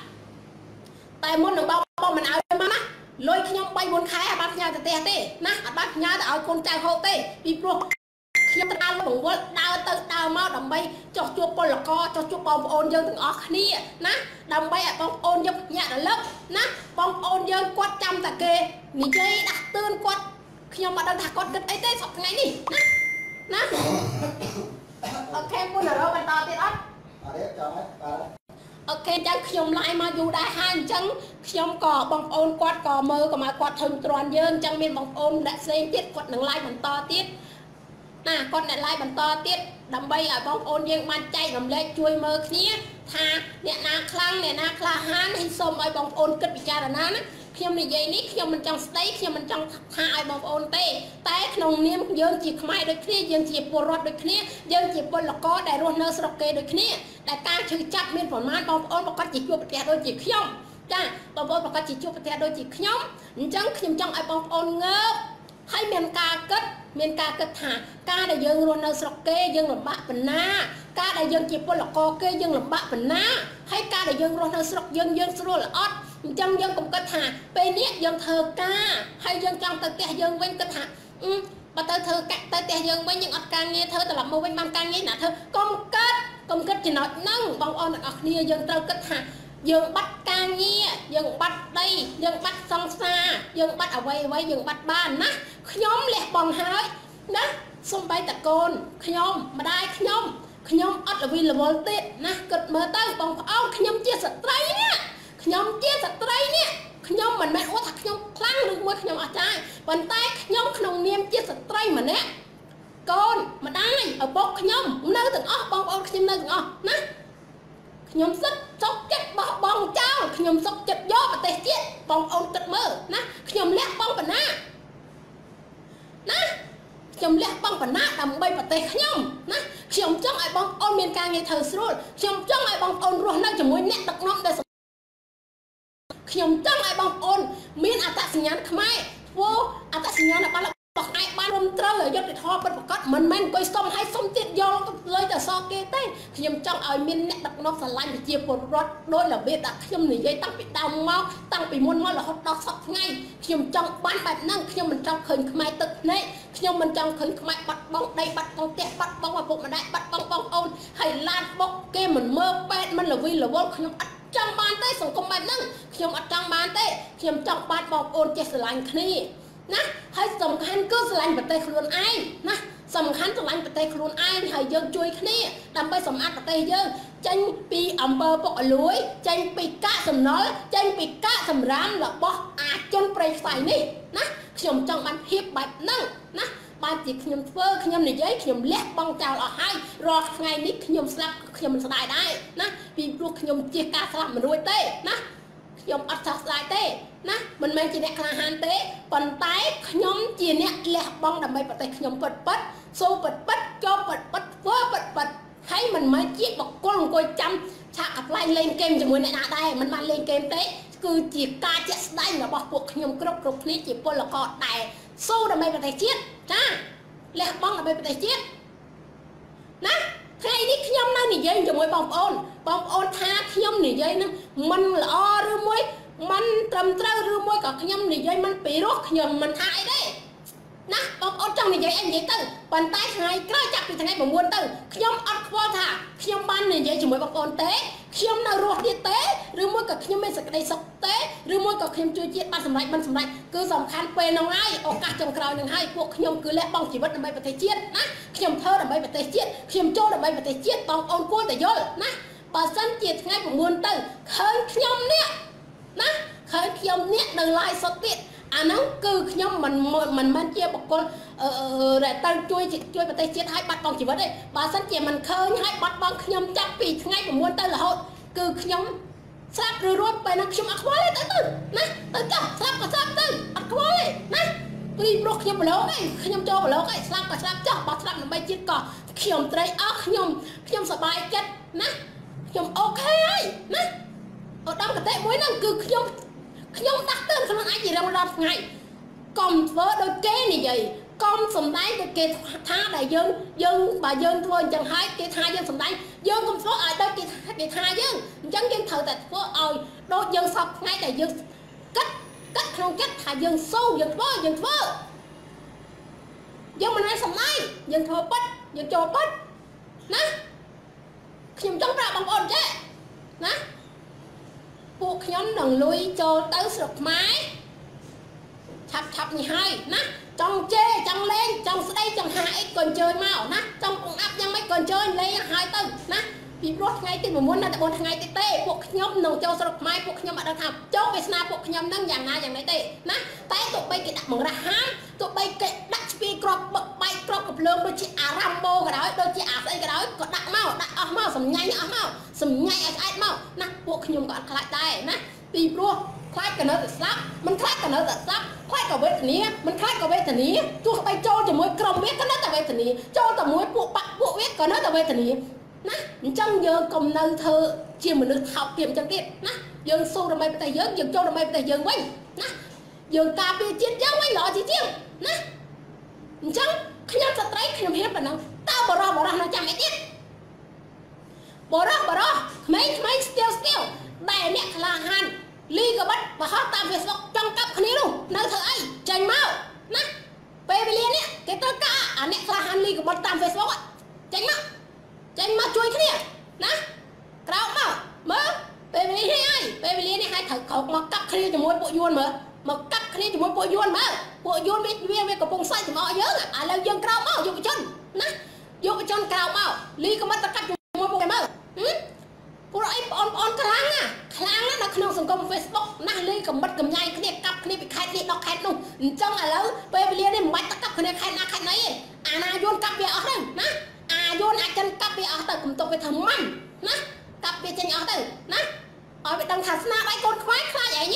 [SPEAKER 2] tại muốn được bao mình ao mà má lôi nhom bay muốn khai bắt nhà từ tè tê nè bắt nhà từ con trai hậu tê vì pro khi ta ăn bằng vợ đào mau đầm bay cho chua pol là co cho chua bông ôn dân từng óc ní nè đầm bay bông ôn dân nhà là lớp nè bông ôn dân quát trăm ta kê nị dây đặt tương quát khi nhom bắt đang thạc con kịch ấy tê sọc ngày đi nè ok muốn là đâu bạn to tiết ốc ok chẳng nhom lại mà dù đã hai chẳng nhom cò bông ôn quát cò mơ cò mà quát thường tròn dân chẳng miền bông ôn đã xem tiết quát nắng lại bằng to tiết nè con này lại bằng to tiết đầm bay ở bông ôn dân man chạy nằm lên chui mơ khía thà nè na khlang nè na khla hán hay xôm ở bông ôn kết bị cha là ná khi này dây ní khi mình trong stay khi mình trong tha ở bông ôn tê té nông niêm dân chỉ mai đôi kia dân chỉ bồ rót đôi kia dân chỉ bồ là có đại ruộng nơ sọc kê đôi kia đại ca chữ chặt miền phổ man bông ôn có chỉ chua bạch đôi chỉ khiom cha bông ôn có chỉ chua bạch đôi chỉ khiom chẳng khi trong ở bông ôn ngớp hay miền ca kết thả ca đại dân ruộng nơ sọc kê dân làm bạ phần na ca đại dân chỉ bồ là có kê dân làm bạ phần na hay ca đại dân ruộng nơ sọc dân sro là ót trong dân cũng kết thả bên nét dân thơ ca hay dân trong tờ kẻ dân quên kết thả và tờ thơ tờ kẻ dân quên những ca nghe thơ tờ làm mô bên mang ca nghe nè thơ công kết chỉ nói nâng bông ôn ở kia dân tờ kết thả dân bắt ca nghe dân bắt đây dân bắt song xa dân bắt ở quay dân bắt bàn ná nhóm lẹ bằng hai đó xong bay tạc côn nhóm mà đai nhóm ớt là vì là vô tiết ná cực mơ tới bông ôn nhóm chia sạch tay nè nhóm chia sạch tay nè nhóm mình mẹ ủa thật nhóm khăn được mới nhóm ở trai bàn tay nhóm không niêm chia sạch tay mà nè con mà đai ở bốc nhóm nơi từng bông ôn nhóm nơi từng nè nhóm rất sốc chất bong trao nhóm sốc chất gió và tê chết bông ôn tật mơ nè nhóm lẽ ប្រទេសខ្ញុំណាខ្ញុំចង់ឲ្យបងប្អូនមានការងារធ្វើស្រួលខ្ញុំចង់ឲ្យបងប្អូនរស់នៅជាមួយអ្នកដឹកនាំដែលខ្ញុំចង់ឲ្យបងប្អូនមានអត្តសញ្ញាណខ្មែរធ្វើអត្តសញ្ញាណរបស់ឯងបានរំត្រូវយុត្តិធម៌ពិតប្រាកដមិនមែនអង្គុយសុំឲ្យសុំទៀតយកលើតែសគេទេខ្ញុំចង់ឲ្យមានអ្នកដឹកនាំស្រឡាញ់ប្រជាពលរដ្ឋដោយរបៀបដែលខ្ញុំនិយាយតាំងពីដើមមកតាំងពីមុនមករហូតដល់សប្តាហ៍ថ្ងៃខ្ញុំចង់បានបែបហ្នឹងខ្ញុំមិនចង់ឃើញខ្មែរទឹកភ្នែកខ្ញុំមិនចង់ឃើញខ្មែរបាត់បង់ដីបាត់បង់ផ្ទះបាត់បង់ឪពុកម្ដាយបាត់បង់បងប្អូនហើយឡានបុកគេមិនមើលពេទ្យមិនល្វីល្វល់ខ្ញុំអត់ចង់បានទេសង្គមបែបហ្នឹងខ្ញុំអត់ចង់បានទេខ្ញុំចង់បានបងប្អូនចេះស្រឡាញ់គ្នាណាហើយសំខាន់គឺស្រឡាញ់ប្រទេសខ្លួនឯងណាសំខាន់ស្រឡាញ់ប្រទេសខ្លួនឯងហើយយើងជួយគ្នាដើម្បីសម្អាតប្រទេសយើងចេញពីអំពើពុករលួយចេញពីកាកសំណល់ចេញពីកាកសម្រាមរបស់អាជនប្រេងផ្សៃនេះណាខ្ញុំចង់បានភាពបែបហ្នឹងណាបានជាខ្ញុំធ្វើខ្ញុំនិយាយខ្ញុំលះបង់ចោលអស់ហើយរាល់ថ្ងៃនេះខ្ញុំស្លាប់ខ្ញុំមិនស្ដាយដែរណាពីព្រោះខ្ញុំជៀសការស្លាប់មិនរួចទេណាខ្ញុំអត់សោកស្ដាយទេណាមិនមែនជាអ្នកក្លាហានទេប៉ុន្តែខ្ញុំជាអ្នកលះបង់ដើម្បីប្រទេសខ្ញុំពិតពិតសូពិតពិតចូលពិតពិតធ្វើពិតពិតហើយមិនមែនជាបកគលអង្គុយចាំឆាកអាប់ឡាយលេងហ្គេមជាមួយអ្នកណាដែរមិនបានលេងហ្គេមទេគឺជាការជាក់ស្ដែងរបស់ពួកខ្ញុំគ្រប់គ្នាជាពលករដែរសូដើម្បីប្រទេសជាតិចាលះបង់ដើម្បីប្រទេសជាតិណាថ្ងៃនេះខ្ញុំនៅនិយាយជាមួយបងប្អូនថាខ្ញុំនិយាយនឹងមិនល្អឬមួយមិនត្រឹមត្រូវឬមួយក៏ខ្ញុំនិយាយមិនពីរោះខ្ញុំមិនថាអីទេណាបងប្អូនចង់និយាយអីនិយាយទៅប៉ុន្តែថ្ងៃក្រោយចាប់ពីថ្ងៃ9ទៅខ្ញុំអត់ខ្វល់ថាខ្ញុំបាននិយាយជាមួយបងប្អូនទេខ្ញុំនៅរស់ទៀតទេឬមួយក៏ខ្ញុំមានសេចក្តីសុខទេឬមួយក៏ខ្ញុំជួយជាតិបានសម្រេចមិនសម្រេចគឺសំខាន់ពេលហ្នឹងហើយឱកាសចុងក្រោយហ្នឹងហើយពួកខ្ញុំគឺលះបង់ជីវិតដើម្បីប្រទេសជាតិណាខ្ញុំធ្វើដើម្បីប្រទេសជាតិខ្ញុំចូលដើម្បីប្រទេសជាតិបងប្អូនគួរតែយល់ណាបើសិនជាថ្ងៃ9ទៅឃើញខ្ញុំនេះណាឃើញខ្ញុំនេះនៅ live សុទ្ធទៀតអាហ្នឹងគឺខ្ញុំមិនមែនជាបុគ្គលដែលទៅជួយប្រទេសជាតិឲ្យបាត់បង់ជីវិតទេបើសិនជាមិនឃើញឲ្យបាត់បង់ខ្ញុំចាប់ពីថ្ងៃ9ទៅរហូតគឺខ្ញុំស្លាប់ឬរួចពេលហ្នឹងខ្ញុំអត់ខ្វល់ទេទៅណាទៅចុះស្លាប់ក៏ស្លាប់ទៅអត់ខ្វល់ទេណាពីព្រោះខ្ញុំប្រឡងឯងខ្ញុំចូលប្រឡងឯងស្លាប់ក៏ស្លាប់ចុះបើស្លាប់ដើម្បីជាតិក៏ខ្ញុំត្រេកអរខ្ញុំសប្បាយចិត្តណាខ្ញុំអូខេហើយណាឧត្តមកតេមួយហ្នឹងគឺខ្ញុំដាស់តឿនខ្លួនឯងជារៀងរាល់ថ្ងៃកុំធ្វើដូចគេនិយាយកុំសំដែងដូចគេថាដែលយើងបើយើងធ្វើអញ្ចឹងហើយគេថាយើងសំដែងយើងកុំធ្វើឲ្យដូចគេថាយើងអញ្ចឹងយើងត្រូវតែធ្វើឲ្យដូចយើងសពថ្ងៃដែលយើងគិតក្នុងចិត្តថាយើងស៊ូយើងធ្វើយើងមិនមែនសំដែងយើងធ្វើពិតយើងចូលពិតណាខ្ញុំចង់ប្រាប់បងប្អូនចេះណាពួកខ្ញុំនឹងលុយចូលទៅស្រុកខ្មែរឆាប់នេះហើយណាចង់ជេរចង់លេងចង់ស្ដីចង់ហាអីក៏អញ្ជើញមកណាចង់បង្អាប់យ៉ាងម៉េចក៏អញ្ជើញលេងហើយទៅណាពីព្រោះថ្ងៃទី9នៅតែ4ថ្ងៃទៀតទេពួកខ្ញុំនឹងចូលស្រុកខ្មែរពួកខ្ញុំអត់ដឹងថាចូលវាសនាពួកខ្ញុំនឹងយ៉ាងណាយ៉ាងណីទេណាតែទោះបីគេដាក់បង្រាស់ហាមទោះបីគេដាក់ស្ពាយក្របបែកក្របកំភ្លើងដូចជាអារ៉ាំបូក៏ដោយដូចជាអាស្អីក៏ដោយក៏ដាក់មកដាក់អស់មកសម្ញៃអស់មកសម្ញៃឲ្យស្អែកមកណាពួកខ្ញុំក៏អត់ខ្លាចដែរណាពីព្រោះខ្លាចក៏នៅតែស្លាប់មិនខ្លាចក៏នៅតែស្លាប់ខ្លាចក៏វេទនាមិនខ្លាចក៏វេទនាទោះបីចូលជាមួយក្រុមវាក៏នៅតែវេទនាចូលតែមួយពួកបាក់ពួកវាក៏នៅតែវេទនាណាអញ្ចឹងយើងកុំនៅធ្វើជាមនុស្សថោកទាបអញ្ចឹងទៀតណាយើងสู้ដើម្បីប្រទេសយើងចូលដើម្បីប្រទេសយើងវិញណាយើងការពារជាតិយើងវិញល្អជាជាងណាអញ្ចឹងខ្ញុំស្ត្រីខ្ញុំហ៊ានប៉ុណ្ណឹងតើបរោះនៅចាំអីទៀតបរោះក្មេងស្ទាវដែលអ្នកក្លាហានលីក៏បាត់បោះតាម Facebook ចង់កាប់គ្នានោះនៅធ្វើអីចេញមកណាពេលវេលានេះគេត្រូវការអាអ្នកក្លាហានលីក៏បាត់តាម Facebook ចេញមកជួយគ្នាណាក្រោកមកមើលពេលវេលានេះហើយពេលវេលានេះហើយត្រូវក្រោកមកកាប់គ្នាជាមួយពួកយួនមើលមកកាប់គ្នាជាមួយពួកយួនមើលពួកយួនវាកំពុងសាច់ចំអកយើងឥឡូវយើងក្រោកមកយុវជនណាយុវជនក្រោកមកលីក៏មិនទៅកាប់ជាមួយពួកគេមើលពួកអីបងប្អូនខ្លាំងណាស់នៅក្នុងសង្គម Facebook ណាស់លីកំបិតកំញ៉ៃគ្នាកាប់គ្នាពីខេត្តនេះដល់ខេត្តនោះអញ្ចឹងឥឡូវពេលវេលានេះមិនបាច់ទៅកាប់គ្នាខេត្តណាខេត្តណីទេអាណាយួនកាប់វាអស់ទៅណាអាយួនអាចចិនកាប់វាអស់ទៅកុំទុកវាធ្វើម៉ាំណាកាប់វាចេញអស់ទៅណាឲ្យវាដឹងថាស្នាដៃកូនខ្មែរខ្លាចឯងនេះ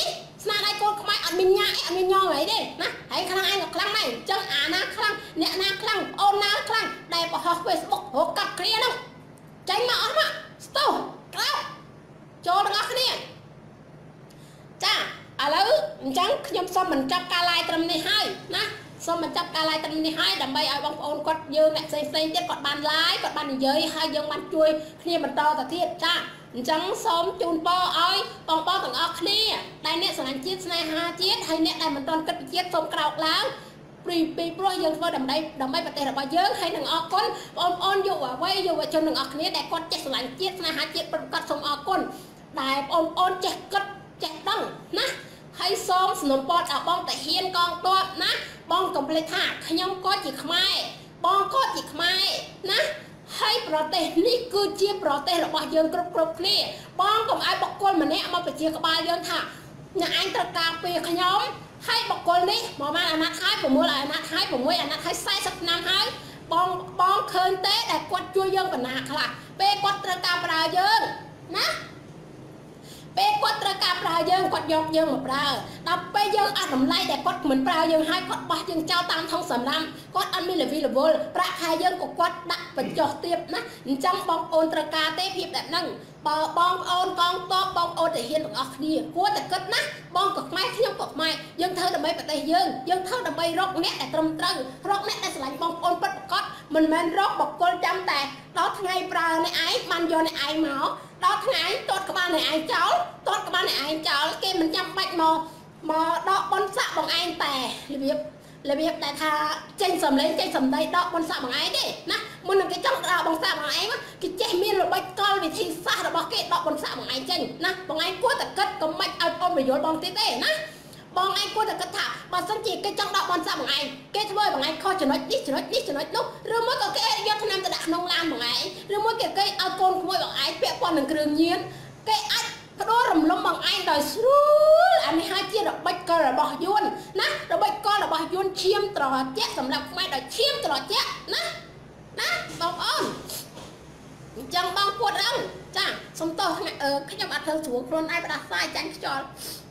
[SPEAKER 2] ស្នាដៃកូនខ្មែរអត់មានញ៉ាអត់មានញងអីទេណាហើយខ្លាំងឯងក៏ខ្លាំងដែរអញ្ចឹងអាណាខ្លាំងអ្នកណាខ្លាំងអូនណាខ្លាំងដែលបង្ហោះ Facebook រកកាត់គ្នាហ្នឹងចេញមកអស់មកស្ទោក្រោកចូលទាំងអស់គ្នាចាឥឡូវអញ្ចឹងខ្ញុំសូមបញ្ចប់ការ live ត្រឹមនេះហើយណាសូមបញ្ចប់ការ live ត្រឹមនេះហើយដើម្បីឲ្យបងប្អូនគាត់យើងអ្នកផ្សេងទៀតគាត់បាន live គាត់បាននិយាយហើយយើងបានជួយគ្នាបន្តទៅទៀតចាអញ្ចឹងសូមជូនពរឲ្យបងប្អូនទាំងអស់គ្នាដែលអ្នកស្រឡាញ់ជាតិស្នេហាជាតិហើយអ្នកដែលមិនទាន់គិតពីជាតិសូមក្រោកឡើងពីព្រោះយើងធ្វើដើម្បីប្រទេសរបស់យើងហើយនឹងអរគុណបងប្អូនយុវវ័យយុវជនទាំងអស់គ្នាដែលគាត់ចេះស្រឡាញ់ជាតិស្នេហាជាតិប្រកបសូមអរគុណដែលបងប្អូនចេះគិតចេះដឹងណាហើយសូមសំណូមពរដល់បងតាហ៊ានកងទ័ពណាបងកុំភ្លេចថាខ្ញុំក៏ជាខ្មែរបងក៏ជាខ្មែរណាហើយប្រទេសនេះគឺជាប្រទេសរបស់យើងគ្រប់គ្នាបងកុំឲ្យបុគ្គលម្នាក់មកបញ្ជាក្បាលយើងថាអ្នកឯងត្រូវការពេលខ្ញុំហើយបុគ្គលនេះមកបានអាណត្តិហើយ6អាណត្តិហើយ6អាណត្តិហើយ40ឆ្នាំហើយបងឃើញទេដែលគាត់ជួយយើងបណ្ណាខ្លះពេលគាត់ត្រូវការប្រើយើងណាពេលគាត់ត្រូវការប្រើយើងគាត់យកយើងមកប្រើដល់ពេលយើងអត់តម្លៃដែលគាត់មិនប្រើយើងហើយគាត់បោះយើងចោលតាមថងសម្រាមគាត់អត់មានលវិលវល់ប្រាក់ខែយើងក៏គាត់ដាក់បញ្ចុះទៀតណាអញ្ចឹងបងប្អូនត្រូវការទេភាពแบบហ្នឹងបើបងប្អូនកងតបបងប្អូនដែលហ៊ានទាំងអស់គ្នាគួរតែគិតណាបងក៏ខ្មែរខ្ញុំក៏ខ្មែរយើងធ្វើដើម្បីប្រទេសយើងធ្វើដើម្បីរកអ្នកដែលត្រឹមត្រូវរកអ្នកដែលស្រឡាញ់បងប្អូនពិតប្រាកដមិនមែនរកបកគលចាំតែដល់ថ្ងៃប្រើអ្នកឯងបានយកអ្នកឯងមកដល់ថ្ងៃទាត់ក្បាលអ្នកឯងចោលទាត់ក្បាលអ្នកឯងចោលគេមិនចាំបាច់មកដកបនសាក់បងឯងតែរបៀបដែលថាចេញសំឡេងចេញសំដីដកបនសាក់បងឯងទេណាមុននឹងគេចង់ដកបងសាក់បងឯងគេចេះមានល្បិចកលវិធីសាស្ត្ររបស់គេដកបនសាក់បងឯងចេញណាបងឯងគួរតែគិតកុំមិនឲ្យអូនបញ្យល់បងទៀតទេណាបងឯងគួរតែគិតថាបើសិនជាគេចង់ដកបនសាក់បងឯងគេធ្វើឲ្យបងឯងខុសចំណុចនេះចំណុចនោះឬមួយក៏គេយកថ្នាំទៅដាក់ក្នុងឡានបងឯងឬមួយគេឲ្យកូនក្មួយបងឯងពាក់ព័ន្ធនឹងគ្រឿងញៀនគេអាចផ្ដួលរំលំបងឯងដោយស្រួលអានេះហើយជារបិចកលរបស់យួនណារបិចកលរបស់យួនឈាមត្រជាក់សម្រាប់ខ្មែរដោយឈាមត្រជាក់ណាបងប្អូនអញ្ចឹងបងពួតអឹងចាសុំទោសខ្ញុំអត់ធ្វើស្រួលខ្លួនឯងផ្ដាសាយចាញ់ខ្យល់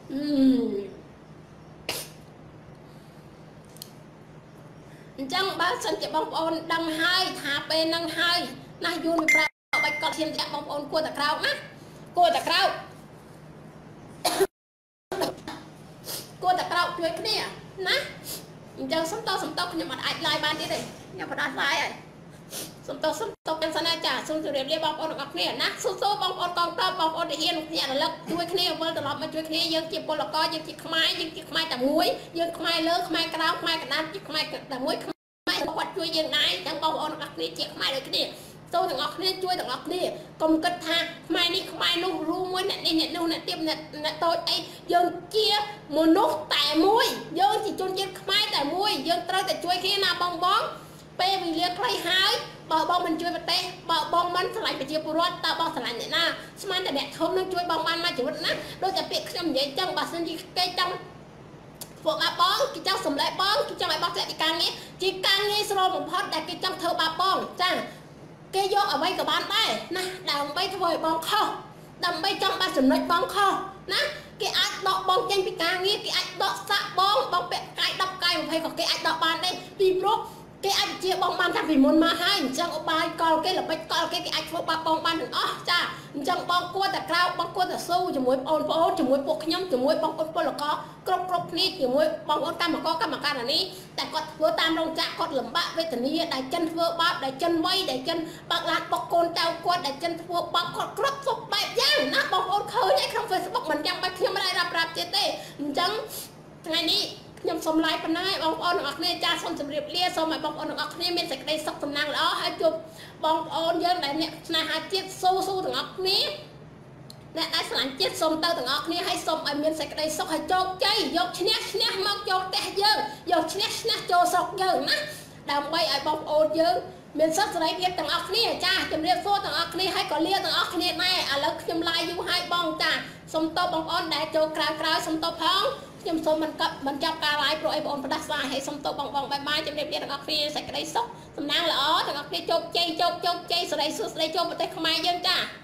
[SPEAKER 2] អញ្ចឹងបើសិនជាបងប្អូនដឹងហើយថាពេលហ្នឹងហើយណាយួនវាប្រើរបិចកលឈាមត្រជាក់បងប្អូនគួរតែក្រោកណាគួរតែក្រោកជួយគ្នាណាអញ្ចឹងសុំតខ្ញុំអត់អាចឡាយបានទៀតទេខ្ញុំផ្ដាស់ឡាយហើយសុំតខ្ញុំសិនណាចាសូមជម្រាបលាបងប្អូនទាំងអស់គ្នាណាស៊ូបងប្អូនកងតបបងប្អូនដែលហ៊ានគ្នារលឹកជួយគ្នាវិលត្រឡប់មកជួយគ្នាយើងជាពលករយើងជាខ្មែរតែមួយយើងខ្មែរលើខ្មែរក្រៅខ្មែរកណ្ដាលជាខ្មែរតែមួយខ្មែរគាត់ជួយយើងដែរអញ្ចឹងបងប្អូនទាំងអស់គ្នាជាខ្មែរដូចគ្នាសូមទាំងអស់គ្នាជួយទាំងអស់គ្នាកុំគិតថាខ្មែរនេះខ្មែរនោះរួមមួយអ្នកនេះអ្នកនោះអ្នកទៀតអ្នកតូចអីយើងជាមនុស្សតែមួយយើងជាជនជាតិខ្មែរតែមួយយើងត្រូវតែជួយគ្នាណាបងពេលវេលាខ្លីហើយបើបងមិនជួយប្រទេសបើបងមិនឆ្លៃប្រជាពលរដ្ឋតើបងឆ្លាញ់អ្នកណាស្មានតែអ្នកធំនឹងជួយបងបានមកជីវិតណាដូចតែពាក្យខ្ញុំនិយាយចឹងបើសិនជាគេចង់ពួកបាបងគេចង់សម្លែកបងគេចង់ឲ្យបងធ្លាក់ពីការងារជាការងារស្រួលបំផុតដែលគេចង់ធ្វើបាបបងចាគេយកអ្វីក៏បានដែរណាដើម្បីធ្វើឲ្យបងខុសដើម្បីចង់បានចំណុចបងខុសណាគេអាចដកបងចេញពីការងារគេអាចដកសាក់បងពាក់កាយ10កាយ20ក៏គេអាចដកបានដែរពីព្រោះគេអាចជាបងបានតាំងពីមុនមកហើយអញ្ចឹងឧបាយកលគេល្បិចកលគេអាចធ្វើបាបបងបានទាំងអស់ចាអញ្ចឹងបងគួរតែក្រោកបងគួរតែស៊ូជាមួយបងប្អូនជាមួយពួកខ្ញុំជាមួយបងប្អូនពលករគ្រប់គ្នាជាមួយបងប្អូនកម្មការនេះតែគាត់ធ្វើតាមរោងចក្រគាត់លំបាកវេទនាដែលចិនធ្វើបាបដែលចិនវាយដែលចិនបើកឡានបុកកូនចៅគាត់ដែលចិនធ្វើបាបគាត់គ្រប់សុខបែបយ៉ាងណាបងប្អូនឃើញឯក្នុង Facebook មិនយ៉ាងបែបខ្ញុំមិនได้រាប់ទៀតទេអញ្ចឹងថ្ងៃនេះខ្ញុំសូមឡាយប៉ុណ្ណឹងឲ្យបងប្អូនទាំងអស់គ្នាចាសូមជម្រាបលាសូមឲ្យបងប្អូនទាំងអស់គ្នាមានសេចក្តីសុខសំណាងល្អហើយជួបបងប្អូនយើងដែលអ្នកស្នេហាជាតិស៊ូទាំងអស់គ្នាអ្នកដែលស្រឡាញ់ជាតិសូមទៅទាំងអស់គ្នាហើយសូមឲ្យមានសេចក្តីសុខហើយជោគជ័យយកឈ្នះមកចូលផ្ទះយើងយកឈ្នះចូលស្រុកយើងណាដើម្បីឲ្យបងប្អូនយើងមានសិទ្ធិសេរីភាពទាំងអស់គ្នាចាជម្រាបសួរទាំងអស់គ្នាហើយក៏លាទាំងអស់គ្នាដែរឥឡូវខ្ញុំឡាយយូរហើយបងចាសូមតបបងប្អូនដែលចូលក្រៅសូមតបផងខ្ញុំសូមមិនចាប់ការឡាយព្រោះអីបងផ្ដាស់ស្វាហើយសូមតបបងបាយជម្រាបលាទាំងអស់គ្នាសេចក្តីសុខសំណាងល្អទាំងអស់គ្នាជោគជ័យសេរីសួស្តីចូលប្រទេសខ្មែរយើងចា